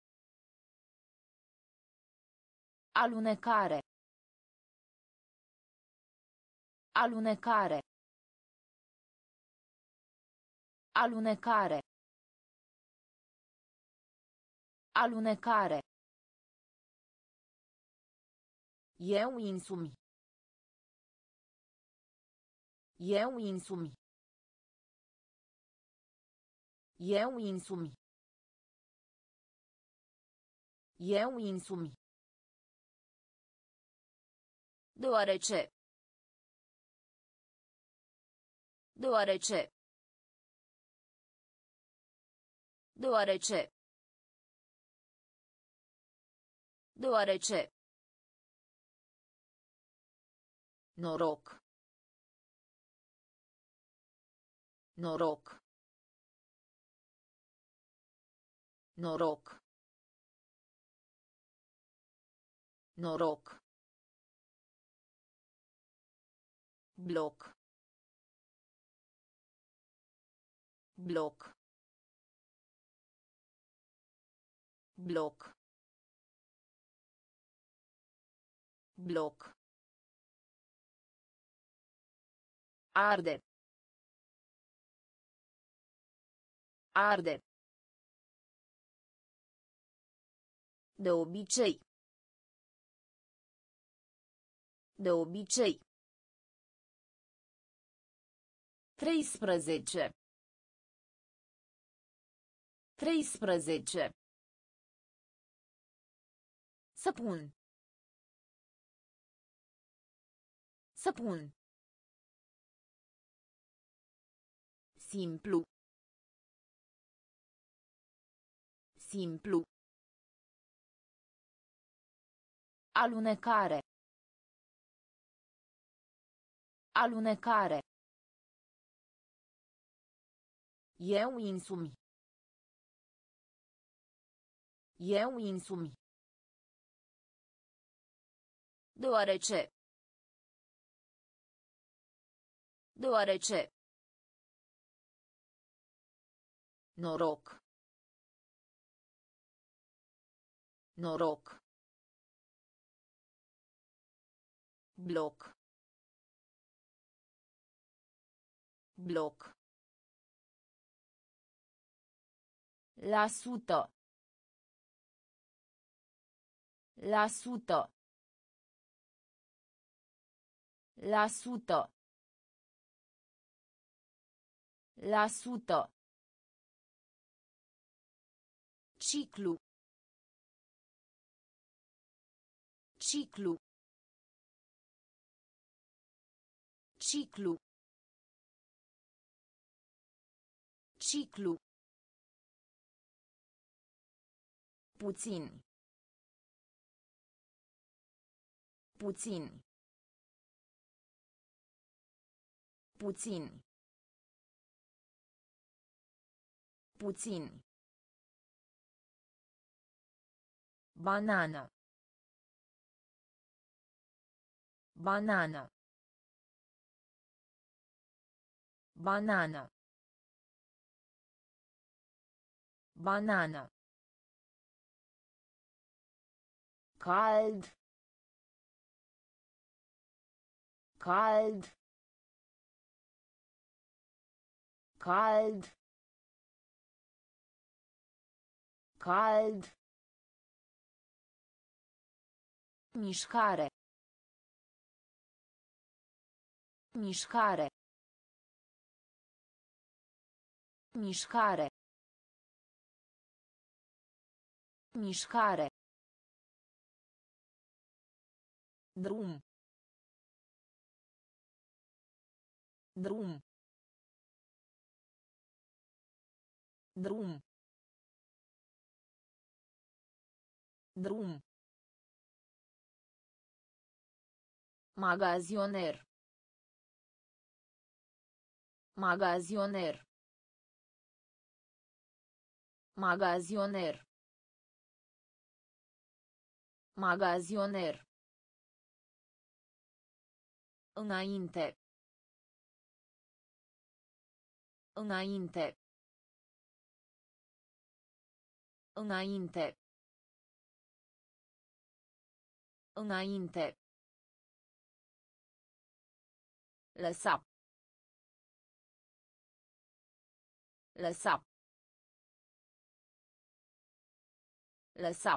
Alunecare. Alunecare. Alunecare. Alunecare. Eu însumi. Eu însumi. Eu însumi. Eu însumi. Deoarece. Deoarece. Deoarece. Deoarece. Noroc. Noroc. Noroc. Noroc. Bloc. Bloc. Bloc. Bloc. Arde. Arde. De obicei. De obicei. Treisprezece. Treisprezece. Săpun. Săpun. Simplu. Simplu. Alunecare. Alunecare. Eu însumi. Eu însumi. Deoarece. Deoarece. Noroc. Noroc. Bloc. Bloc. La sută. La sută. La sută. La sută. Ciclu. Ciclu. Ciclu. Ciclu. Puțin. Puțin. Puțin. Puțin. Banană. Banană. Banană. Banană. Cald. Cald. cald, cald, mișcare, mișcare, mișcare, mișcare, drum, drum, drum, drum, magazioner, magazioner, magazioner, magazioner, înainte, înainte, înainte, înainte, lăsa, lăsa, lăsa,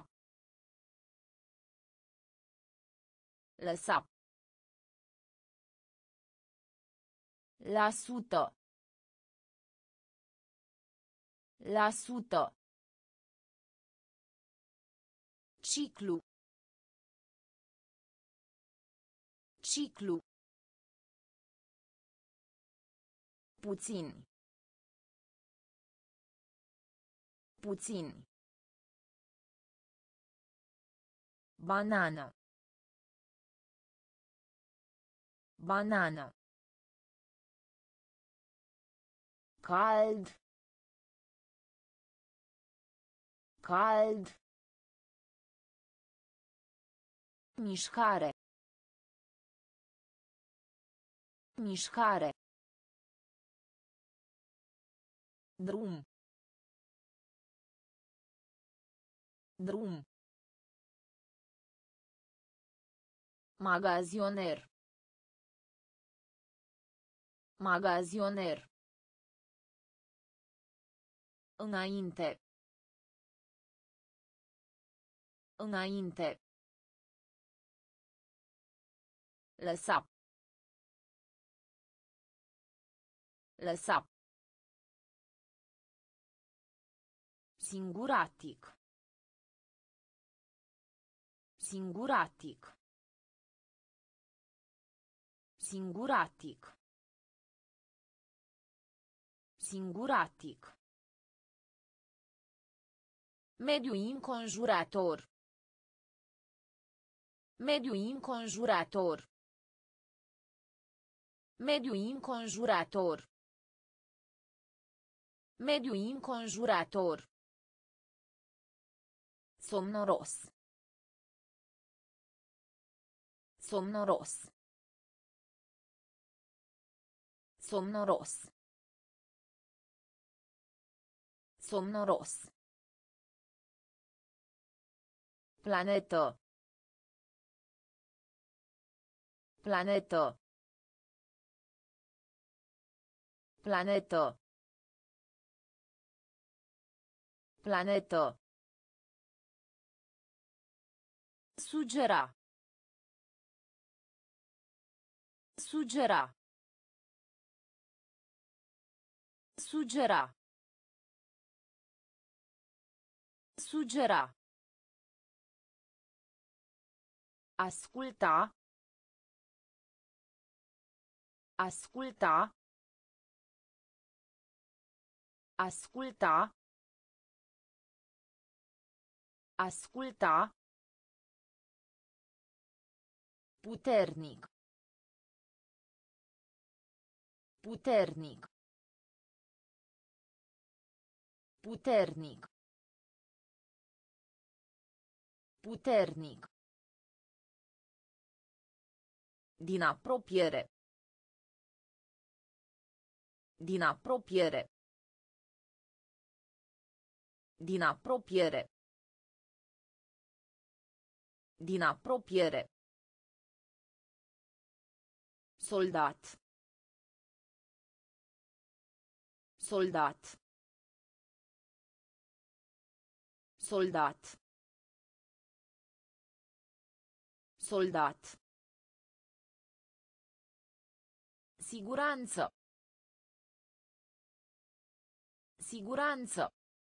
lăsa, la sută, la sută, ciclu, ciclu, puțin, puțin, banană, banană, cald, cald, mișcare, mișcare, drum, drum, magazioner, magazioner, înainte, înainte, lăsa, lăsa, singuratic, singuratic, singuratic, singuratic, mediu înconjurător, mediu înconjurător, mediu înconjurător, mediu înconjurător, somnoros, somnoros, somnoros, somnoros, planetă, planetă, planetă, planetă, sugera, sugera, sugera, sugera, asculta, asculta, asculta, asculta, puternic, puternic, puternic, puternic, din apropiere, din apropiere, din apropiere, din apropiere, soldat, Soldat. Soldat. Soldat. Siguranță. Siguranță.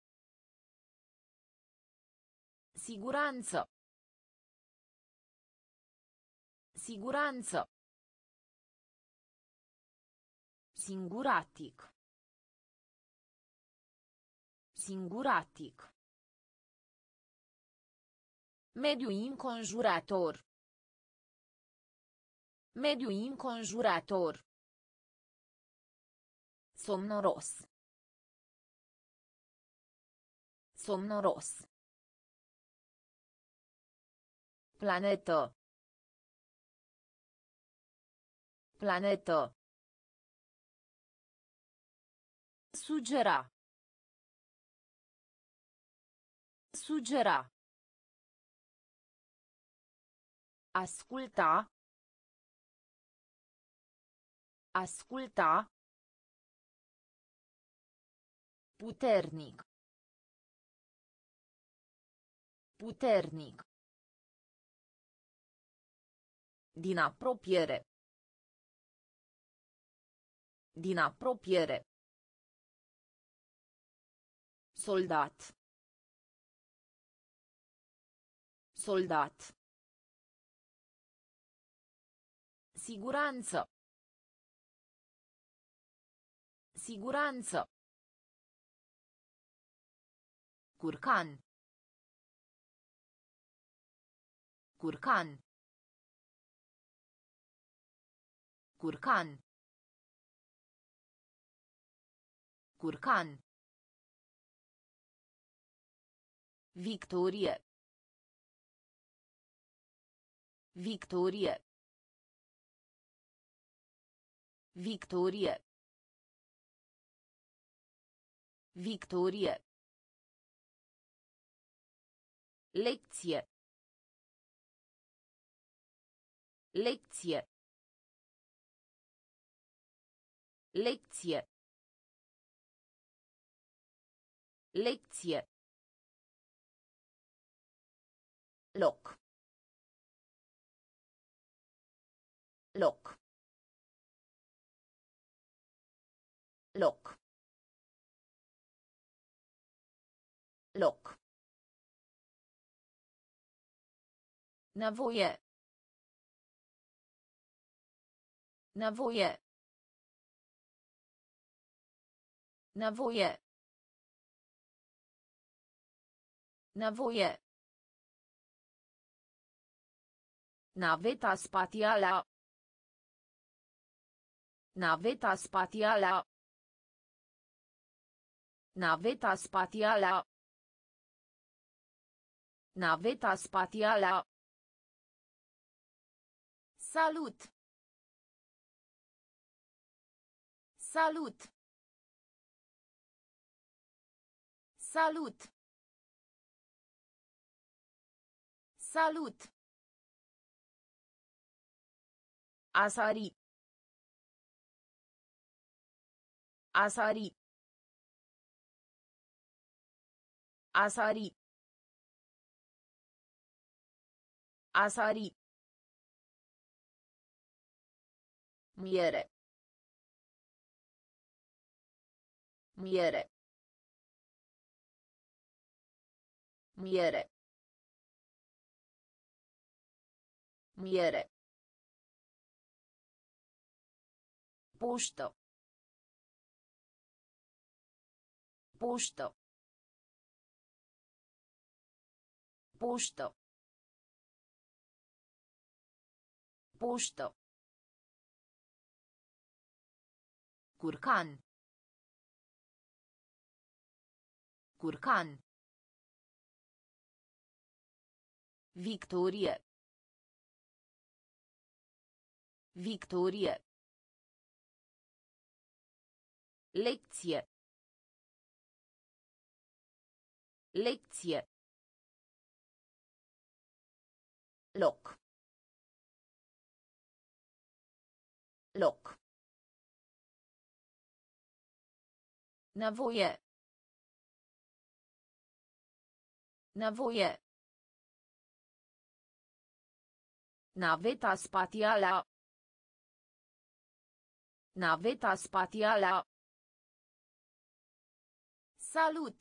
Siguranță. Siguranță. Singuratic. Singuratic. Mediu înconjurător. Mediu înconjurător. Somnoros. Somnoros. Planetă. Planetă. Sugera. Sugera. Asculta. Asculta. Puternic. Puternic. Din apropiere. Din apropiere. Soldat. Soldat. Siguranță. Siguranță. Curcan. Curcan. Curcan. Curcan. Victorie. Victorie. Victorie. Victorie. Lecție. Lecție. Lecție. Lecție. Loc. Loc. Loc. Loc. Nevoie. Nevoie. Nevoie. Nevoie. Naveta spațială. Naveta spațială. Naveta spațială. Naveta spațială. Salut. Salut. Salut. Salut. A sari. A sari. A sari. A sari. Miere. Miere. Miere. Miere. Poștă. Poștă. Poștă. Poștă. Curcan. Curcan. Victorie. Victorie. Lecție. Lecție. Loc. Loc. Nevoie. Nevoie. Naveta spațială. Naveta spațială. Salut.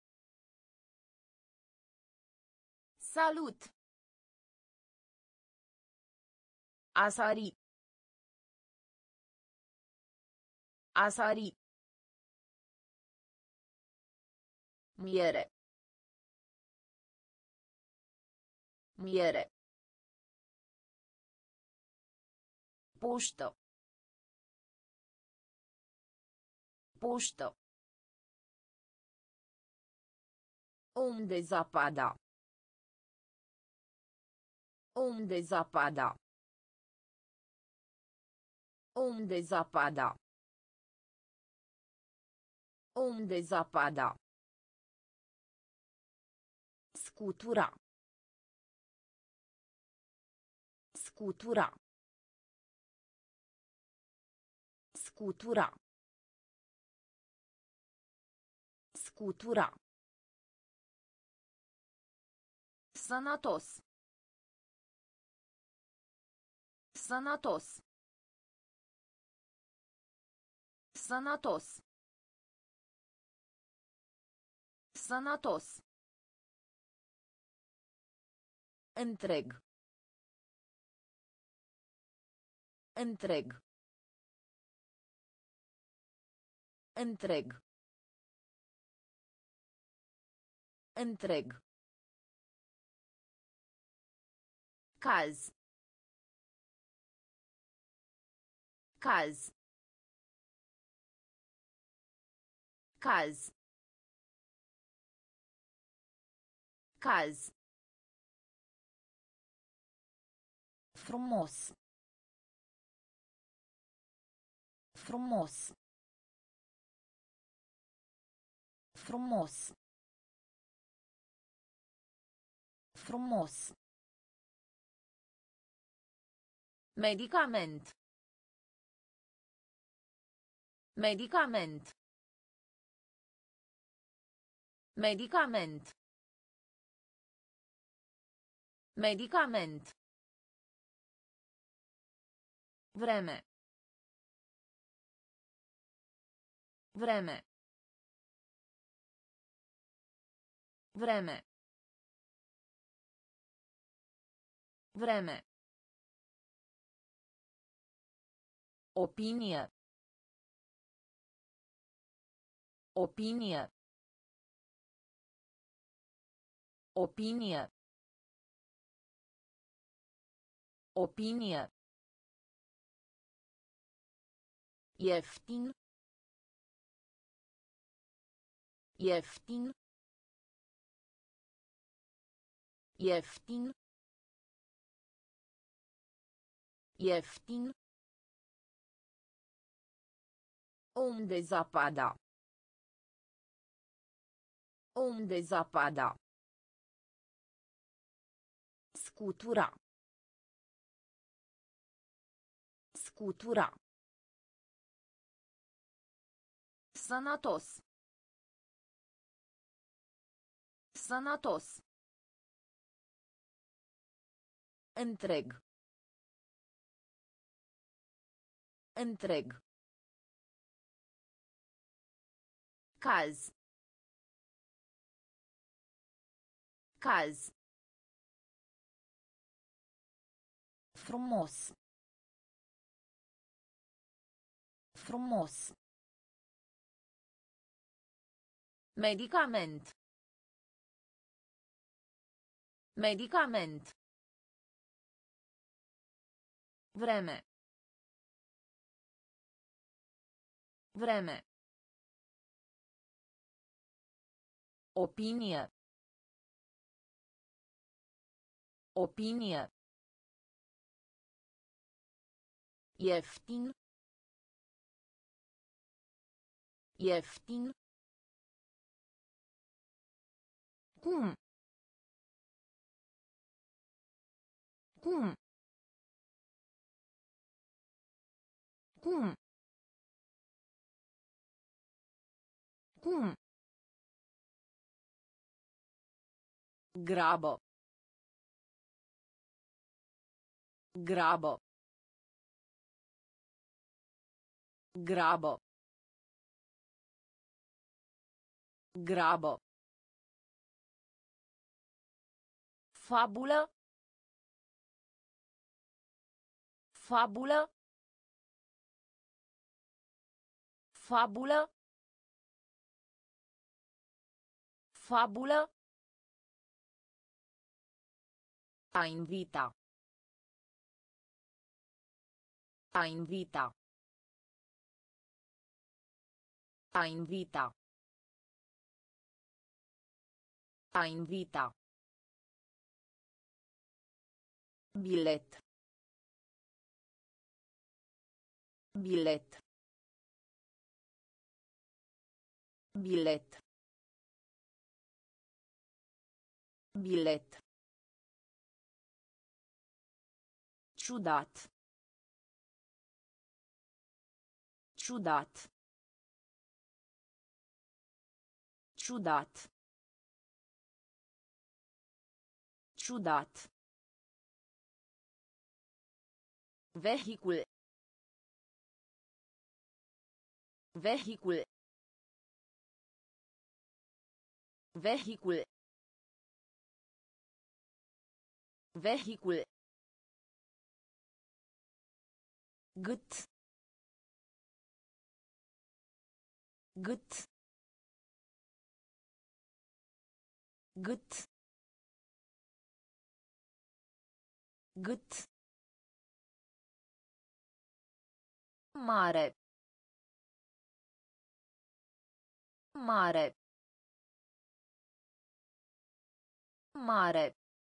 Salut. A sari. A sari. Miere. Miere. Poștă. Poștă. Unde zapada. Unde zapada. Unde zapada. Unde zapada. Scutura. Scutura. Scutura. Scutura. Sănătos. Sănătos. Sănătos. Sănătos. Întreg. Întreg. Întreg. Întreg. Caz. Caz. Caz. Caz. Frumos. Frumos. Frumos. Frumos. Medicament. Medicament. Medicament. Medicament. Vreme. Vreme. Vreme. Vreme. Opinie. Opinie. Opinie. Opinie. Ieftin. Ieftin. Ieftin. Ieftin. Unde zapada. Unde zapada. Scutura. Scutura. Sănătos. Sănătos. Întreg. Întreg. Caz. Caz. Frumos. Frumos. Medicament. Medicament. Vreme. Vreme. Opinie. Opinie. Ieftin. Ieftin. Cum? Cum? Cum? Cum. Grabă. Grabă. Grabă. Grabă. Fabulă. Fabulă. Fabulă. Fabulă. A invita. A invita. A invita. A invita. Bilet. Bilet. Bilet. Bilet. Ciudat. Ciudat. Ciudat. Ciudat. Vehicul. Vehicul. Vehicul. Vehicul. Gât. Gât. Gât. Gât. Mare. Mare. Mare.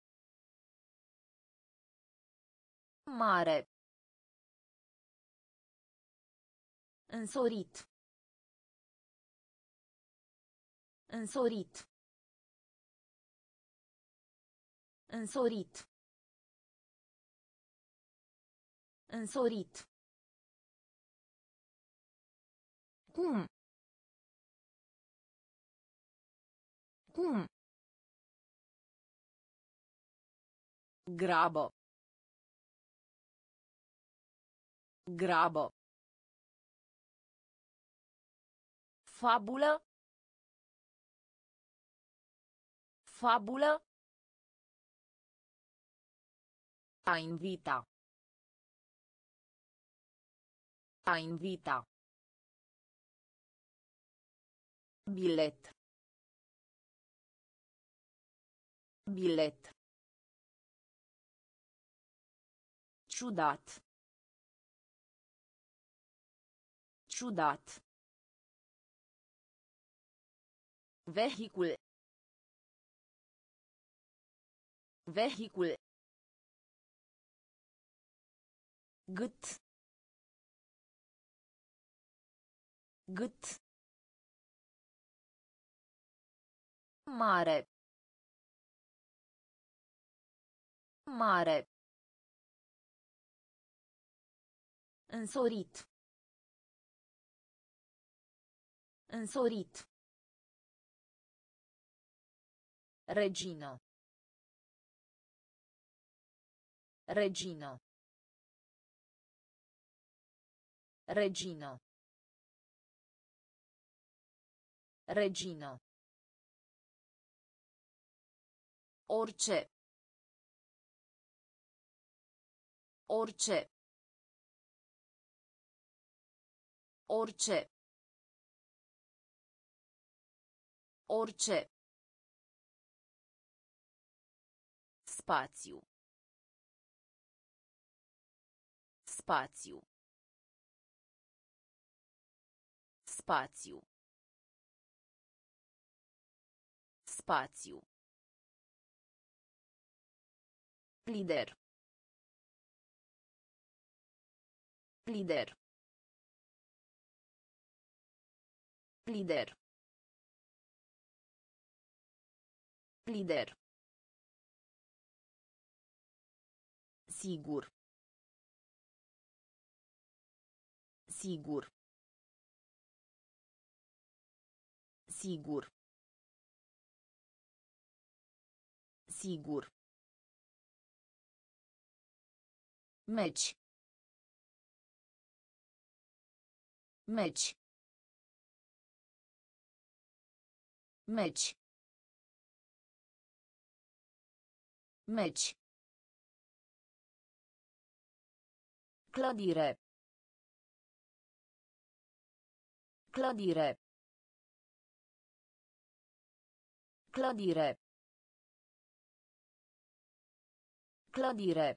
Mare. Însorit. Însorit. Însorit. Însorit. Cum. Cum. Grabă. Grabă. Fabulă. Fabulă. A invita. A invita. Bilet. Bilet. Ciudat. Ciudat. Vehicul. Vehicul. Gât. Gât. Mare. Mare. Însorit. Însorit. Regino. Regino. Regino. Regino. Orice. Orice. Orice. Orice. Spațiu. Spațiu. Spațiu. Spațiu. Lider. Lider. Lider. Lider. Sigur. Sigur. Sigur. Sigur. Meci. Meci. Meci. Meci. Clădire. Clădire. Clădire. Clădire.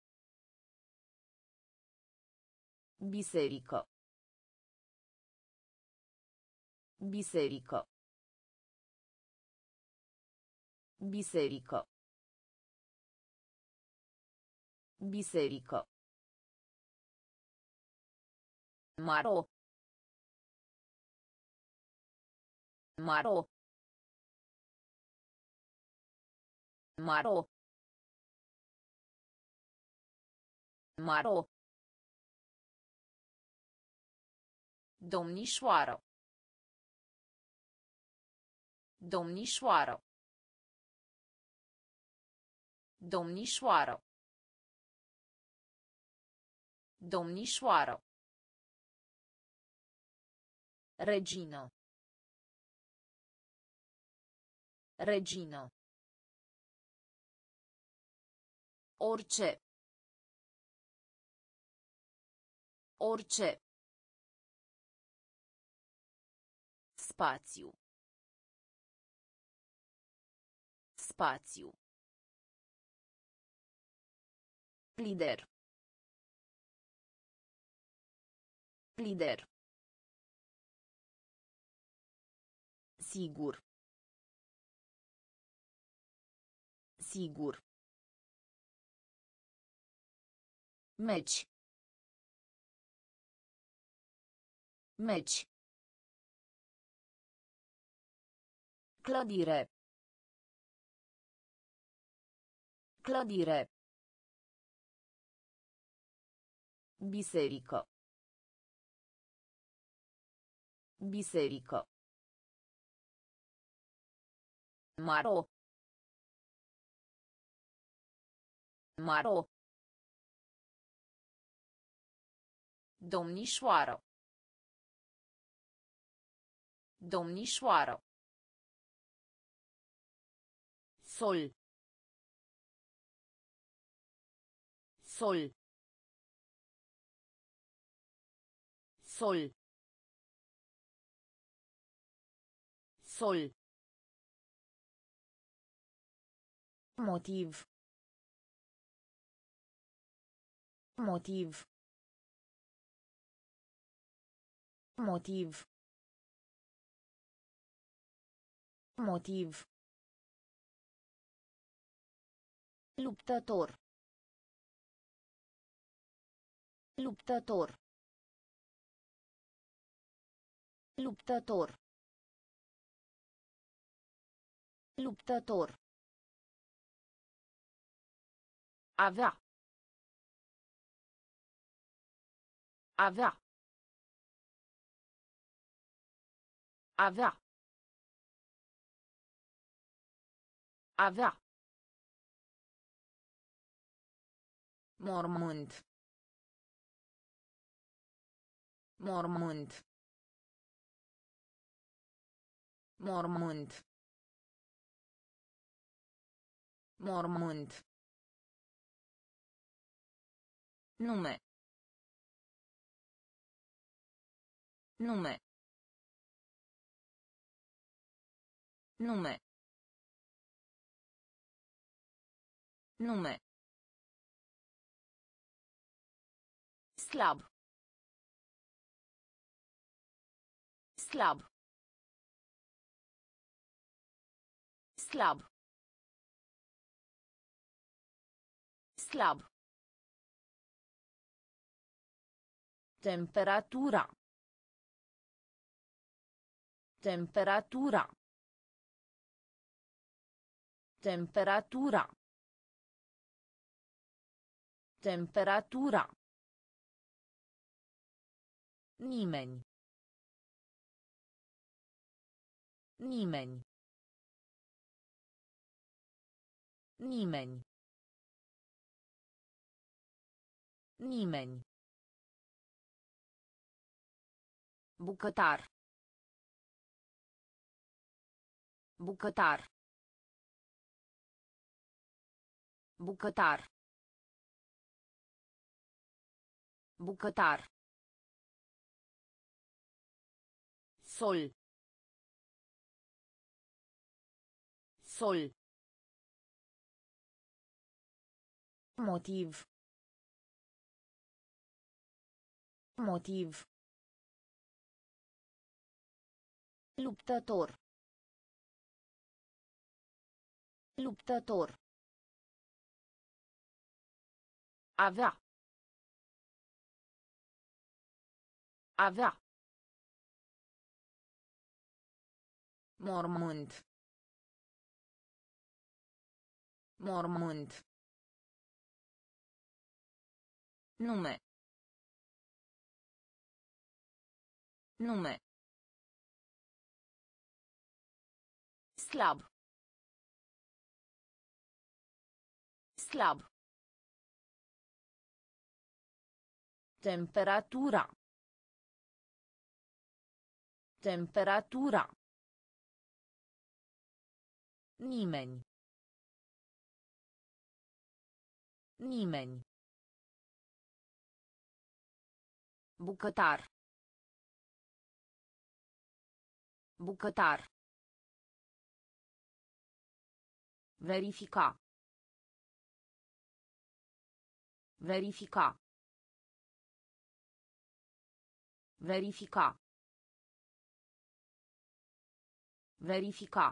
Biserică. Biserică. Biserică. Biserică. Maro. Maro. Maro. Maro. Domnișoară. Domnișoară. Domnișoară. Domnișoară. Regină. Regină. Orice. Orice. Spațiu. Spațiu. Lider. Lider. Sigur. Sigur. Meci. Meci. Clădire. Clădire. Biserică. Biserică. Maro. Maro. Domnișoară. Domnișoară. Sol. Sol. Sol. Sol. Motiv. Motiv. Motiv. Motiv. Luptător. Luptător. Luptător. Luptător. Avea. Avea. Avea. Avea. Mormânt. Mormânt. Mormânt. Mormânt. Nume. Nume. Nume. Nume. Slab. Slab. Slab. Slab. Temperatura. Temperatura. Temperatura. Temperatura. Nimeni. Nimeni. Nimeni. Nimeni. Bucătar. Bucătar. Bucătar. Bucătar. Sol. Sol. Motiv. Motiv. Luptător. Luptător. Avea. Avea. Mormânt. Mormânt. Nume. Nume. Slab. Slab. Temperatura. Temperatura. Nimeni. Nimeni. Bucătar. Bucătar. Verifica. Verifica. Verifica. Verifica.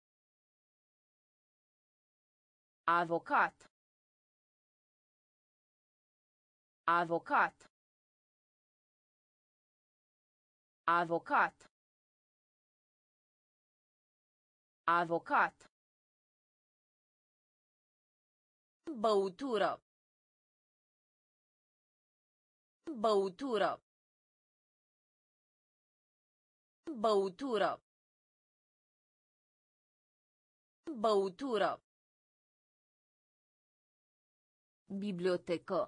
Avocat. Avocat. Avocat. Avocat. Băutură. Băutură. Băutură. Băutură. Bibliotecă.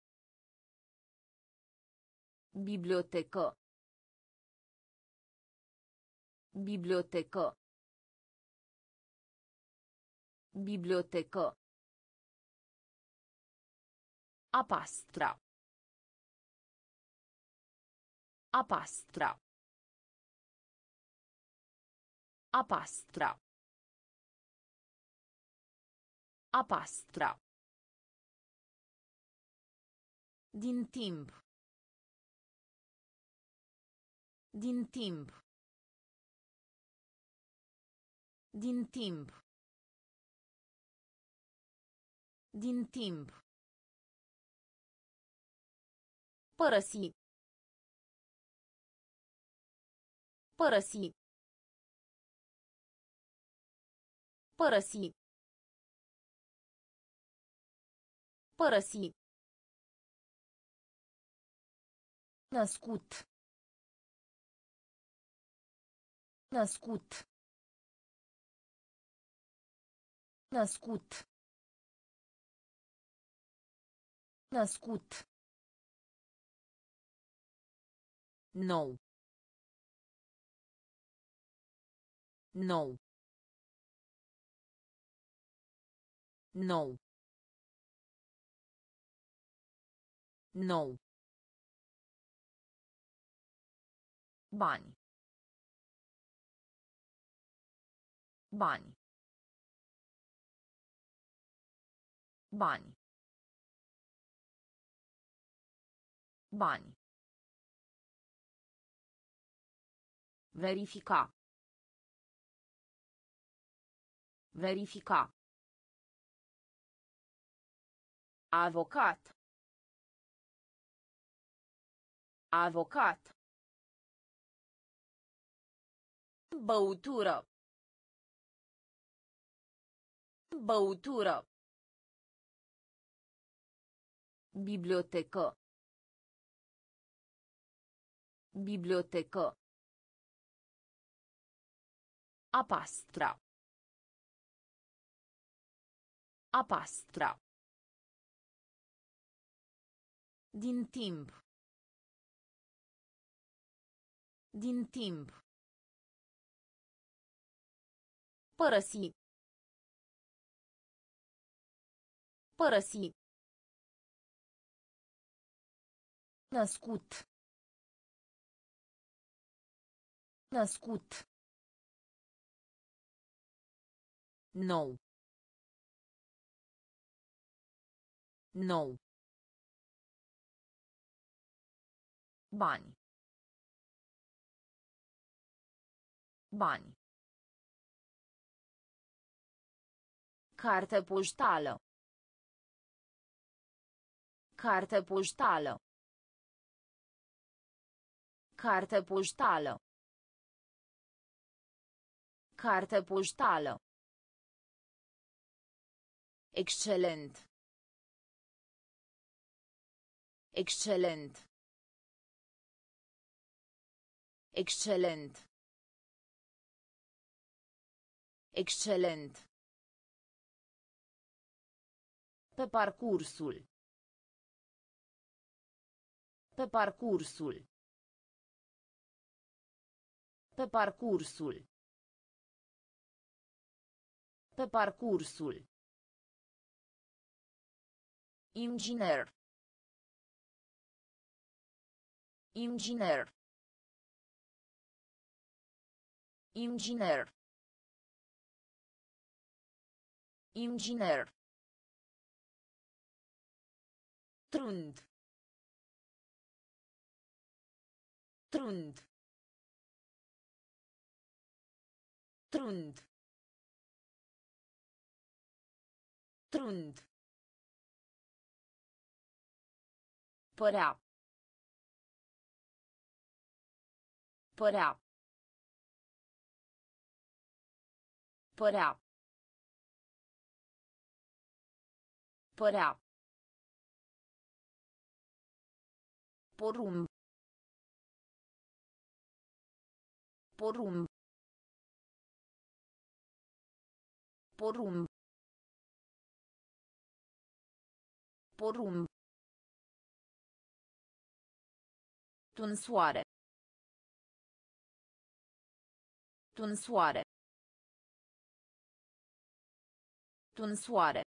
Bibliotecă. Bibliotecă. Bibliotecă. A pastra. A pastra. A pastra. A pastra. Din timp. Din timp. Din timp. Din timp. Părăsi. Părăsi. Părăsi. Părăsi. Născut. Născut. Născut. Născut. Nou. Nou. Nou. Nou. Bani. Bani. Bani. Bani. Verifica. Verifica. Avocat. Avocat. Băutură. Băutură. Bibliotecă. Bibliotecă. A pastra. A pastra. Din timp. Din timp. Părăsi. Părăsi. Născut. Născut. Nou. Nou. Bani. Bani. Carte poștală. Carte poștală. Carte poștală. Carte poștală. Excelent. Excelent. Excelent. Excelent. Pe parcursul. Pe parcursul. Pe parcursul. Pe parcursul. Inginer. Inginer. Inginer. Inginer. Trund. Trund. Trund. Trund. Părea. Părea. Părea. Părea. Porumb. Porumb. Porumb. Porumb. Tunsoare. Tunsoare. Tunsoare.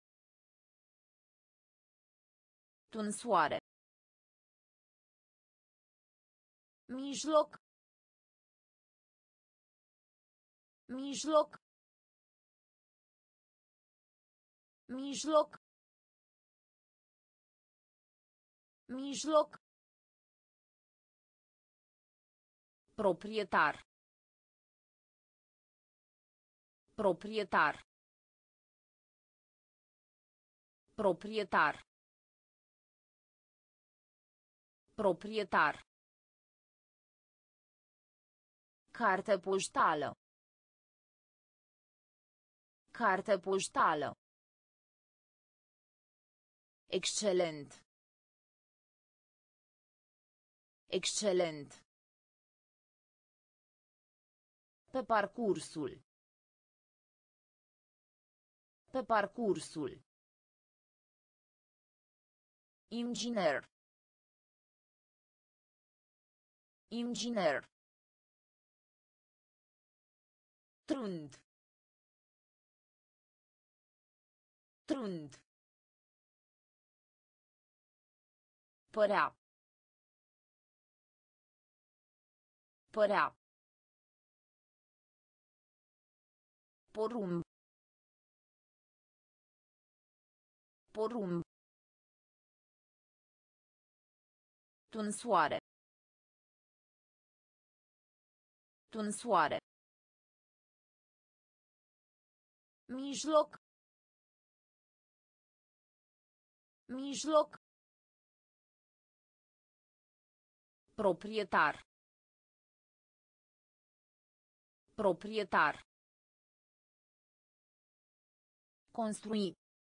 Tunsoare. Mijloc. Mijloc. Mijloc. Mijloc. Proprietar. Proprietar. Proprietar. Proprietar. Carte poștală. Carte poștală. Excelent. Excelent. Pe parcursul. Pe parcursul. Inginer. Inginer. Trund. Trund. Părea. Părea. Porumb. Porumb. Tunsoare. Tunsoare. Mijloc. Mijloc. Proprietar. Proprietar. Construi.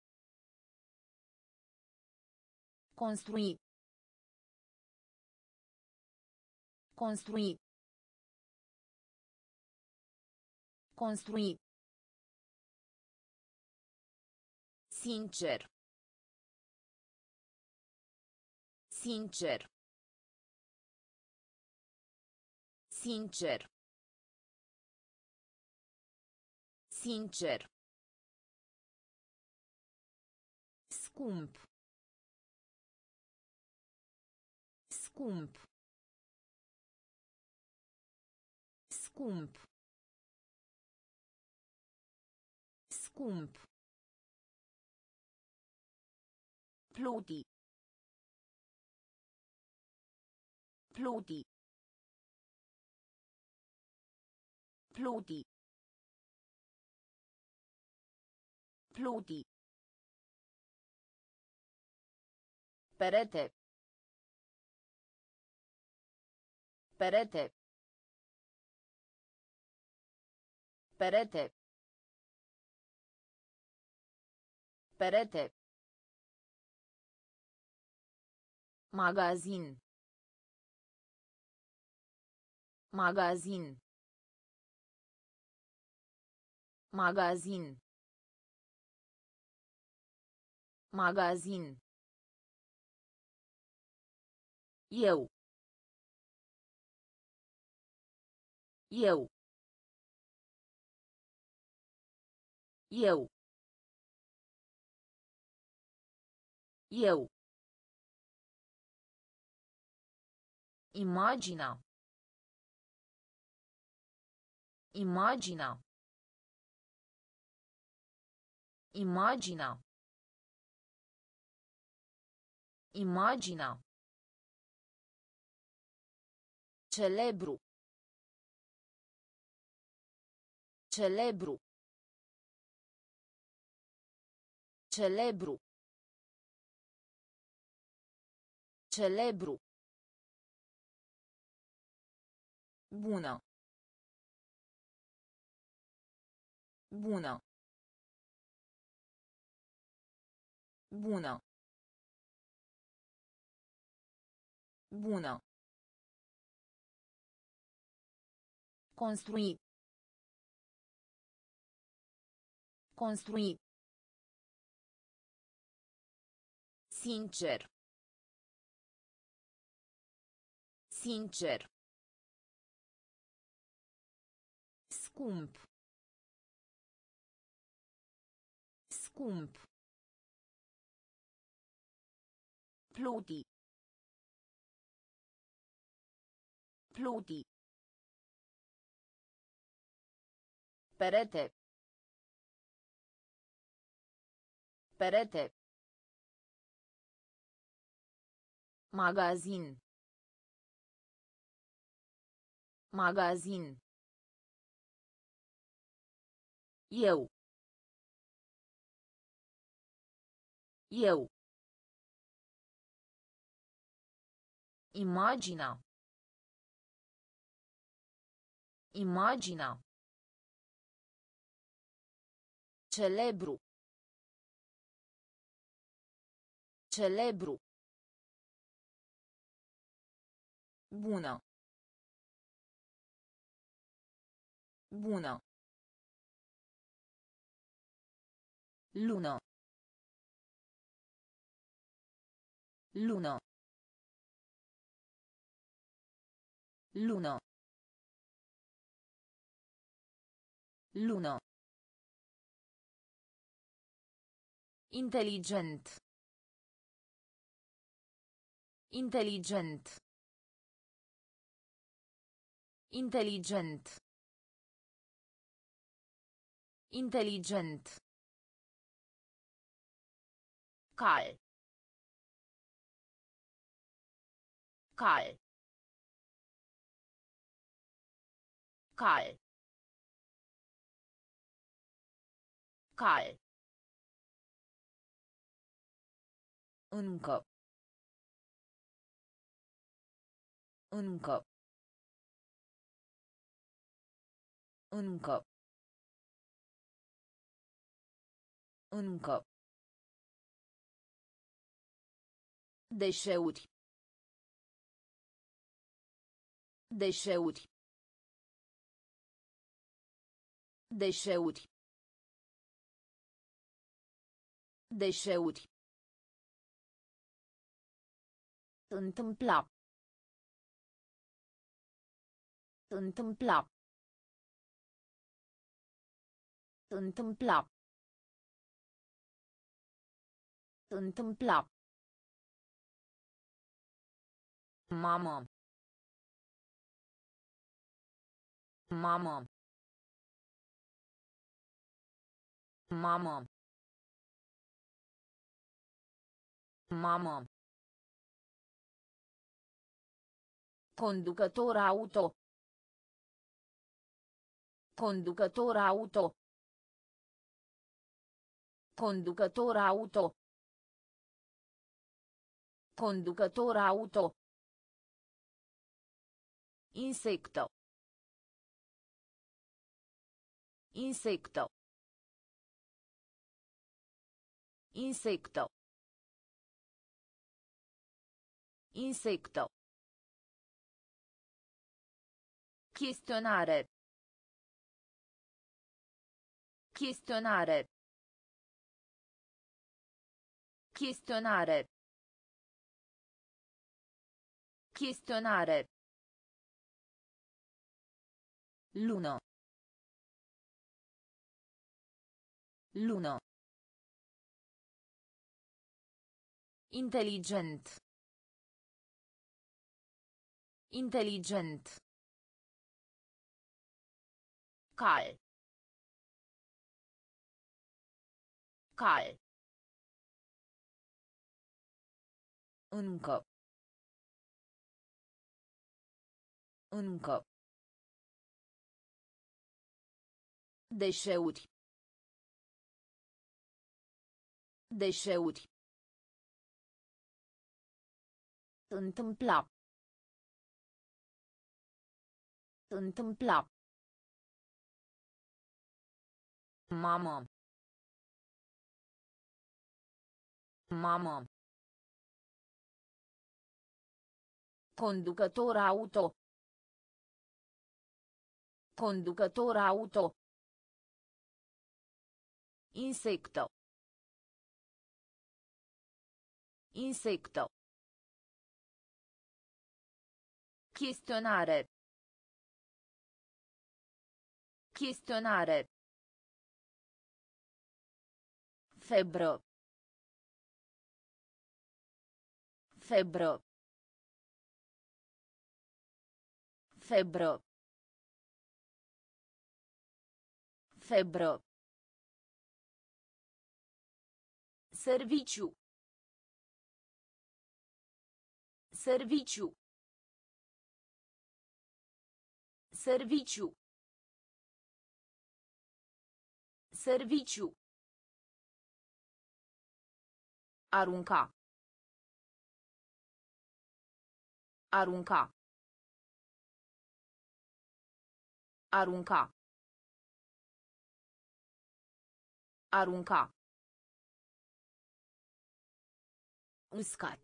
Construi. Construi. Construi. Sincer. Sincer. Sincer. Sincer. Scump. Scump. Scump. Scump. Pluti. Pluti. Pluti. Pluti. Perete. Perete. Perete. Perete. Magazin. Magazin. Magazin. Magazin. Eu. Eu. Eu. Eu. Imagina. Imagina. Imagina. Imagina. Celebru. Celebru. Celebru. Celebru. Bună. Bună. Bună. Bună. Construi. Construi. Sincer. Sincer. Scump. Scump. Pluti. Pluti. Perete. Perete. Magazin. Magazin. Eu. Eu. Imagina. Imagina. Celebru. Celebru. Bună. Bună. Lună. Lună. Lună. Lună. Inteligent. Inteligent. Inteligent. Inteligent. Cal. Cal. Cal. Cal. Încă. Încă. Încă. Încă. Deșeuri. Deșeuri. Deșeuri. Deșeuri. Întâmpla. Întâmpla. Întâmpla. Întâmpla. Mamă. Mamă. Mamă. Mamă. Conducător auto. Conducător auto. Conducător auto. Conducător auto. Insecto. Insecto. Insecto. Insecto. Chestionare. Chestionare. Chestionare. Chestionare. Lună. Lună. Inteligent. Inteligent. Cal. Cal. Încă. Încă. Deșeuri. Deșeuri. Întâmpla. Întâmpla. Mamă. Mamă. Conducător auto. Conducător auto. Insecto. Insecto. Chestionare. Chestionare. Febră. Febră. Febră. Febră. Serviciu. Serviciu. Serviciu. Serviciu. Arunca. Arunca. Arunca. Arunca. Uscat.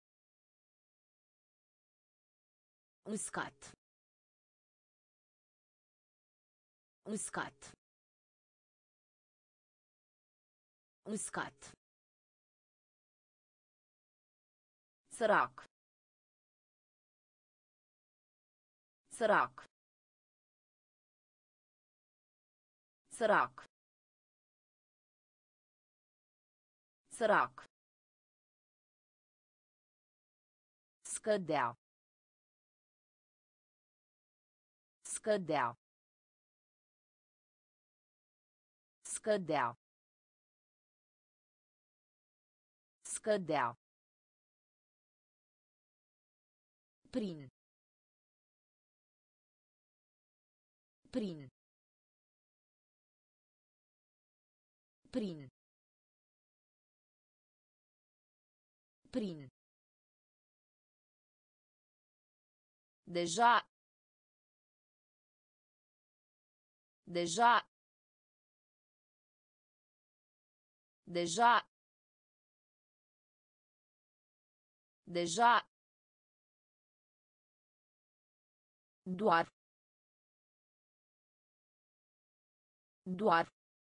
Uscat. Uscat. Uscat. Sărac. Sărac. Sărac. Sărac. Scădea. Scădea. Scădea. Scădea. Prin. Prin. Prin. Prin. Deja. Deja. Deja. Deja. Doar. Doar.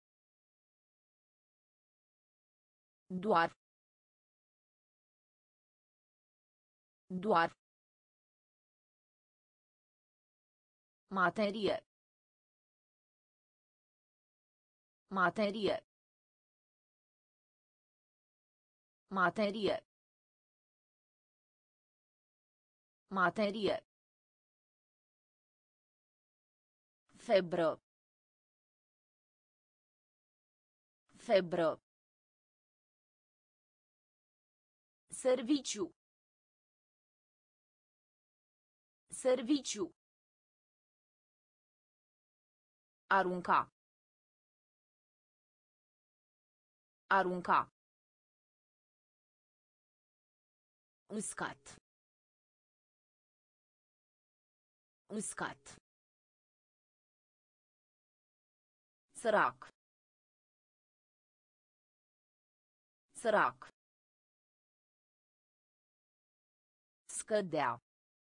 Doar. Doar. Materie. Materie. Materie. Materie. Febră. Febră. Serviciu. Serviciu. Arunca. Arunca. Uscat. Uscat. Sărac. Sărac. Scădea.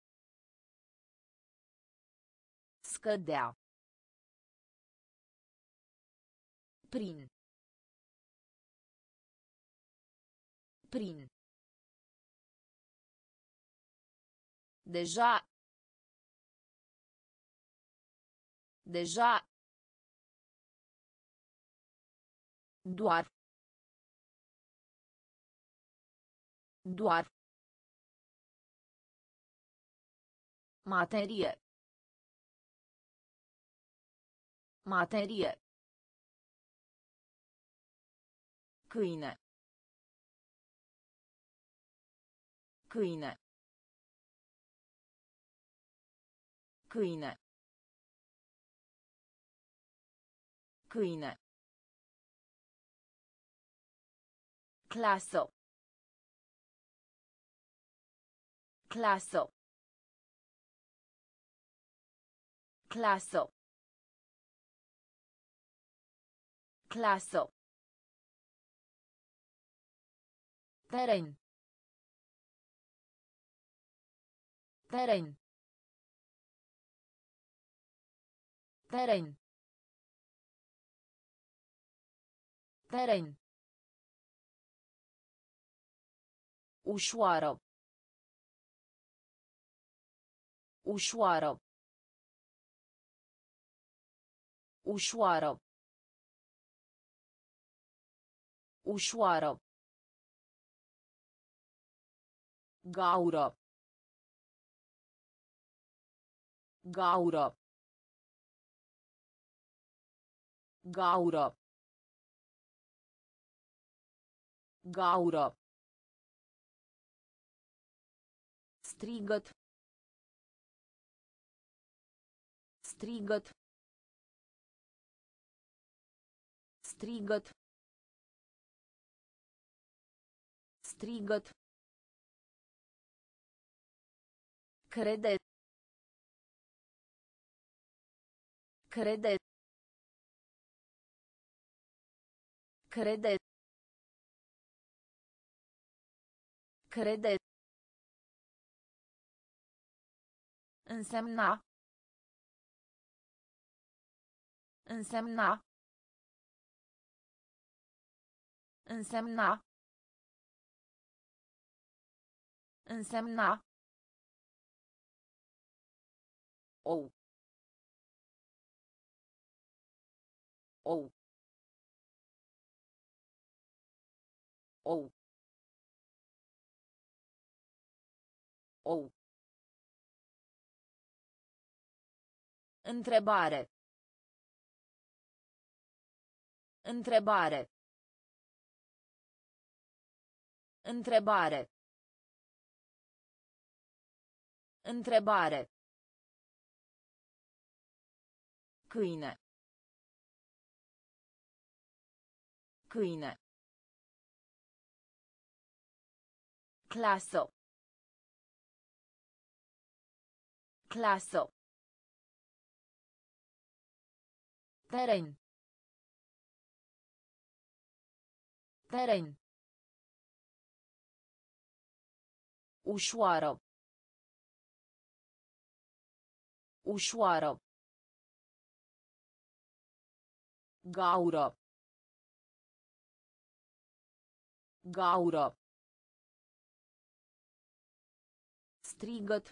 Scădea. Prin. Prin. Deja. Deja. Doar. Doar. Materie. Materie. Câine. Câine. Câine. Câine. Clasă. Clasă. Clasă. Clasă. Teren. Teren. Teren. Teren. Ușoară. Ușoară. Ușoară. Ușoară. Gaură. Gaură. Gaură. Gaură. Strigăt. Strigăt. Strigăt. Strigăt. Crede. Crede. Crede. Crede. Însemna. Însemna. Însemna. Însemna. Ou. Ou. Ou. Ou. Întrebare. Întrebare. Întrebare. Întrebare. Câine. Câine. Clasă. Clasă. Teren. Teren. Ușoară. Ușoară. Gaură. Gaură. Strigăt.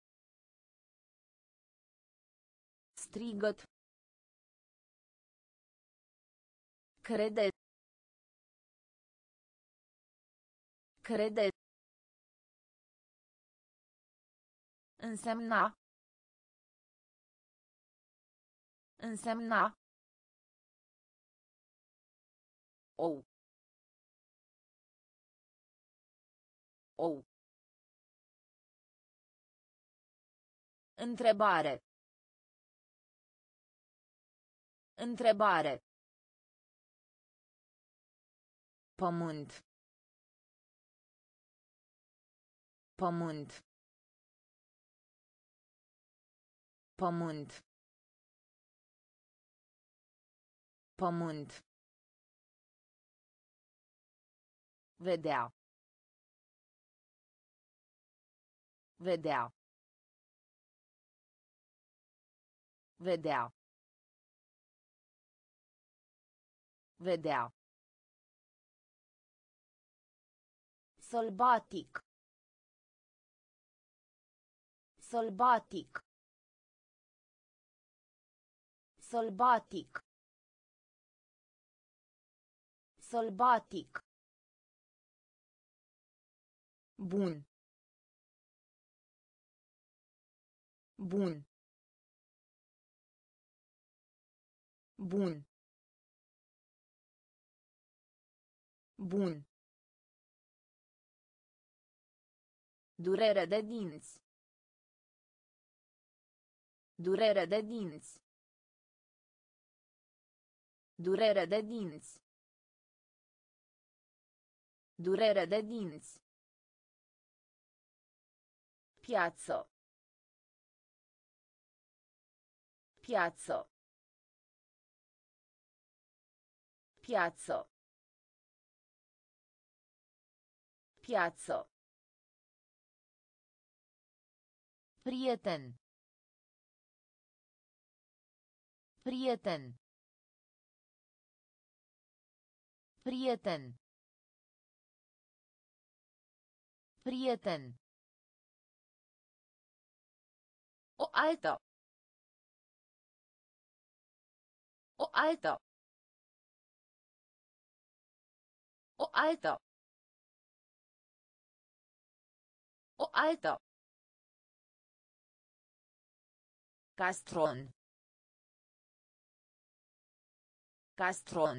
Strigăt. Crede. Crede. Însemna. Însemna. Ou. Ou. Întrebare. Întrebare. Pământ. Pământ. Pământ. Pământ. Vedea. Vedea. Vedea. Vedea. Sălbatic. Sălbatic. Sălbatic. Sălbatic. Bun. Bun. Bun. Bun. Durere de dinți. Durere de dinți. Durere de dinți. Durere de dinți. Piață. Piață. Piață. Piață. Prieten. Prieten. Prieten. Prieten. O altă. O altă. O altă. O altă. Castron. Castron.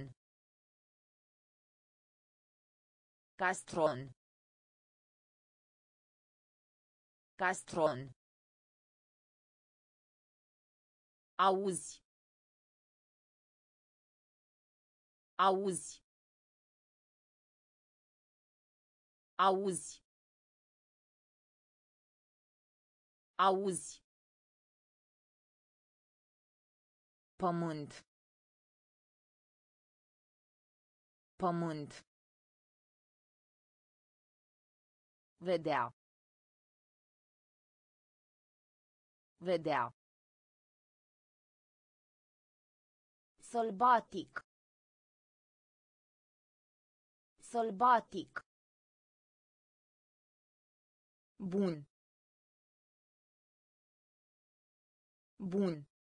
Castron. Castron. Auzi. Auzi. Auzi. Auzi. Pământ. Pământ. Vedea. Vedea. Sălbatic. Sălbatic. Bun. Bun.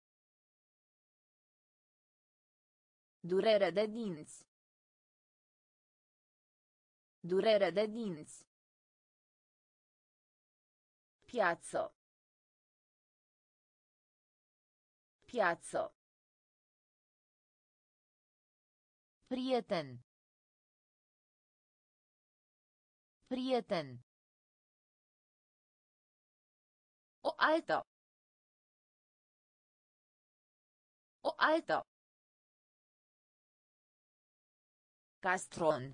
Durere de dinți. Durere de dinți. Piață. Piață. Prieten. Prieten. O altă. O altă. Castron.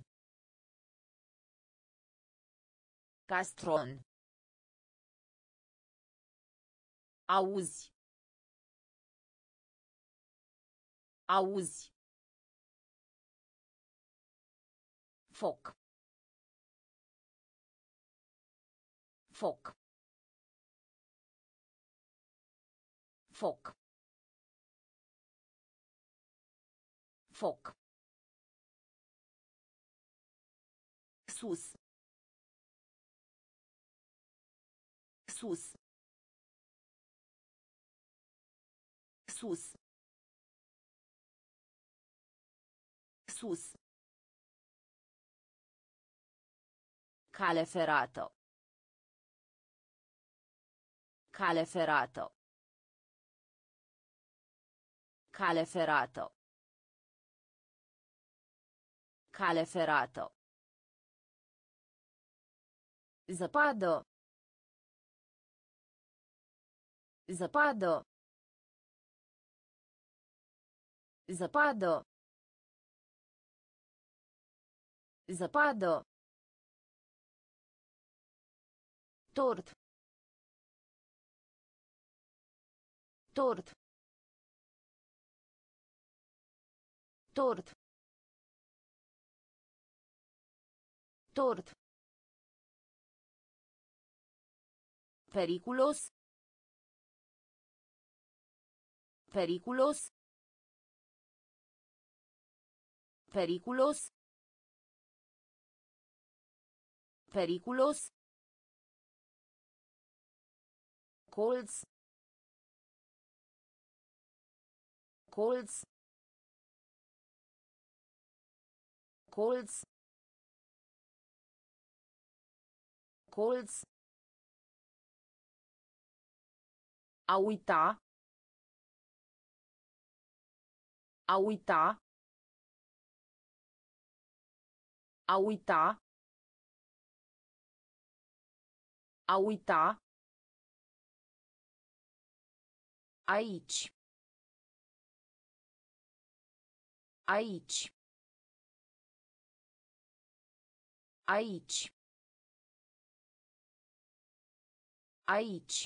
Castron. Auzi. Auzi. Foc. Foc. Foc. Foc. Sus. Sus. Sus. Sus. Cale ferată. Cale ferată. Cale ferată. Cale ferată. Zăpadă. Zăpadă. Zăpadă. Zăpadă. Tort. Tort. Tort. Tort. Periculos. Periculos. Periculos. Periculos. Colț. Colț. Colț. Colț. A uita. A uita. A uita. A uita. Aici. Aici. Aici. Aici.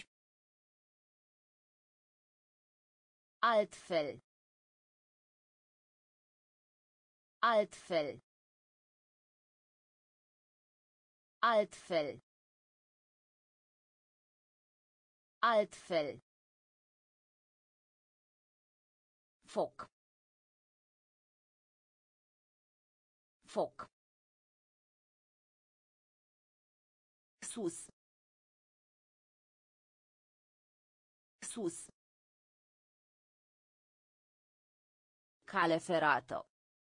Altfel. Altfel. Altfel. Altfel. Foc. Foc. Sus. Sus. Cale ferată.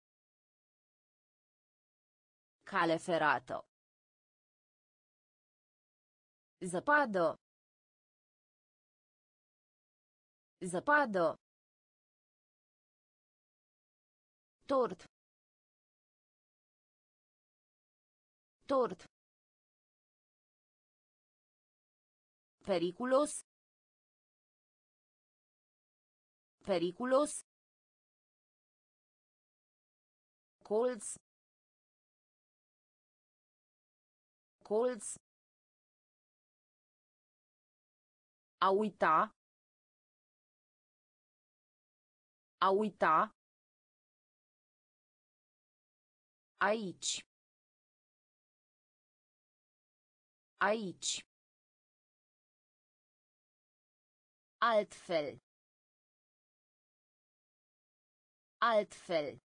Cale ferată. Zăpadă. Zăpadă. Tort. Tort. Periculos. Periculos. Colț. Colț. A uita. A uita. Aici. Aici. Altfel. Altfel.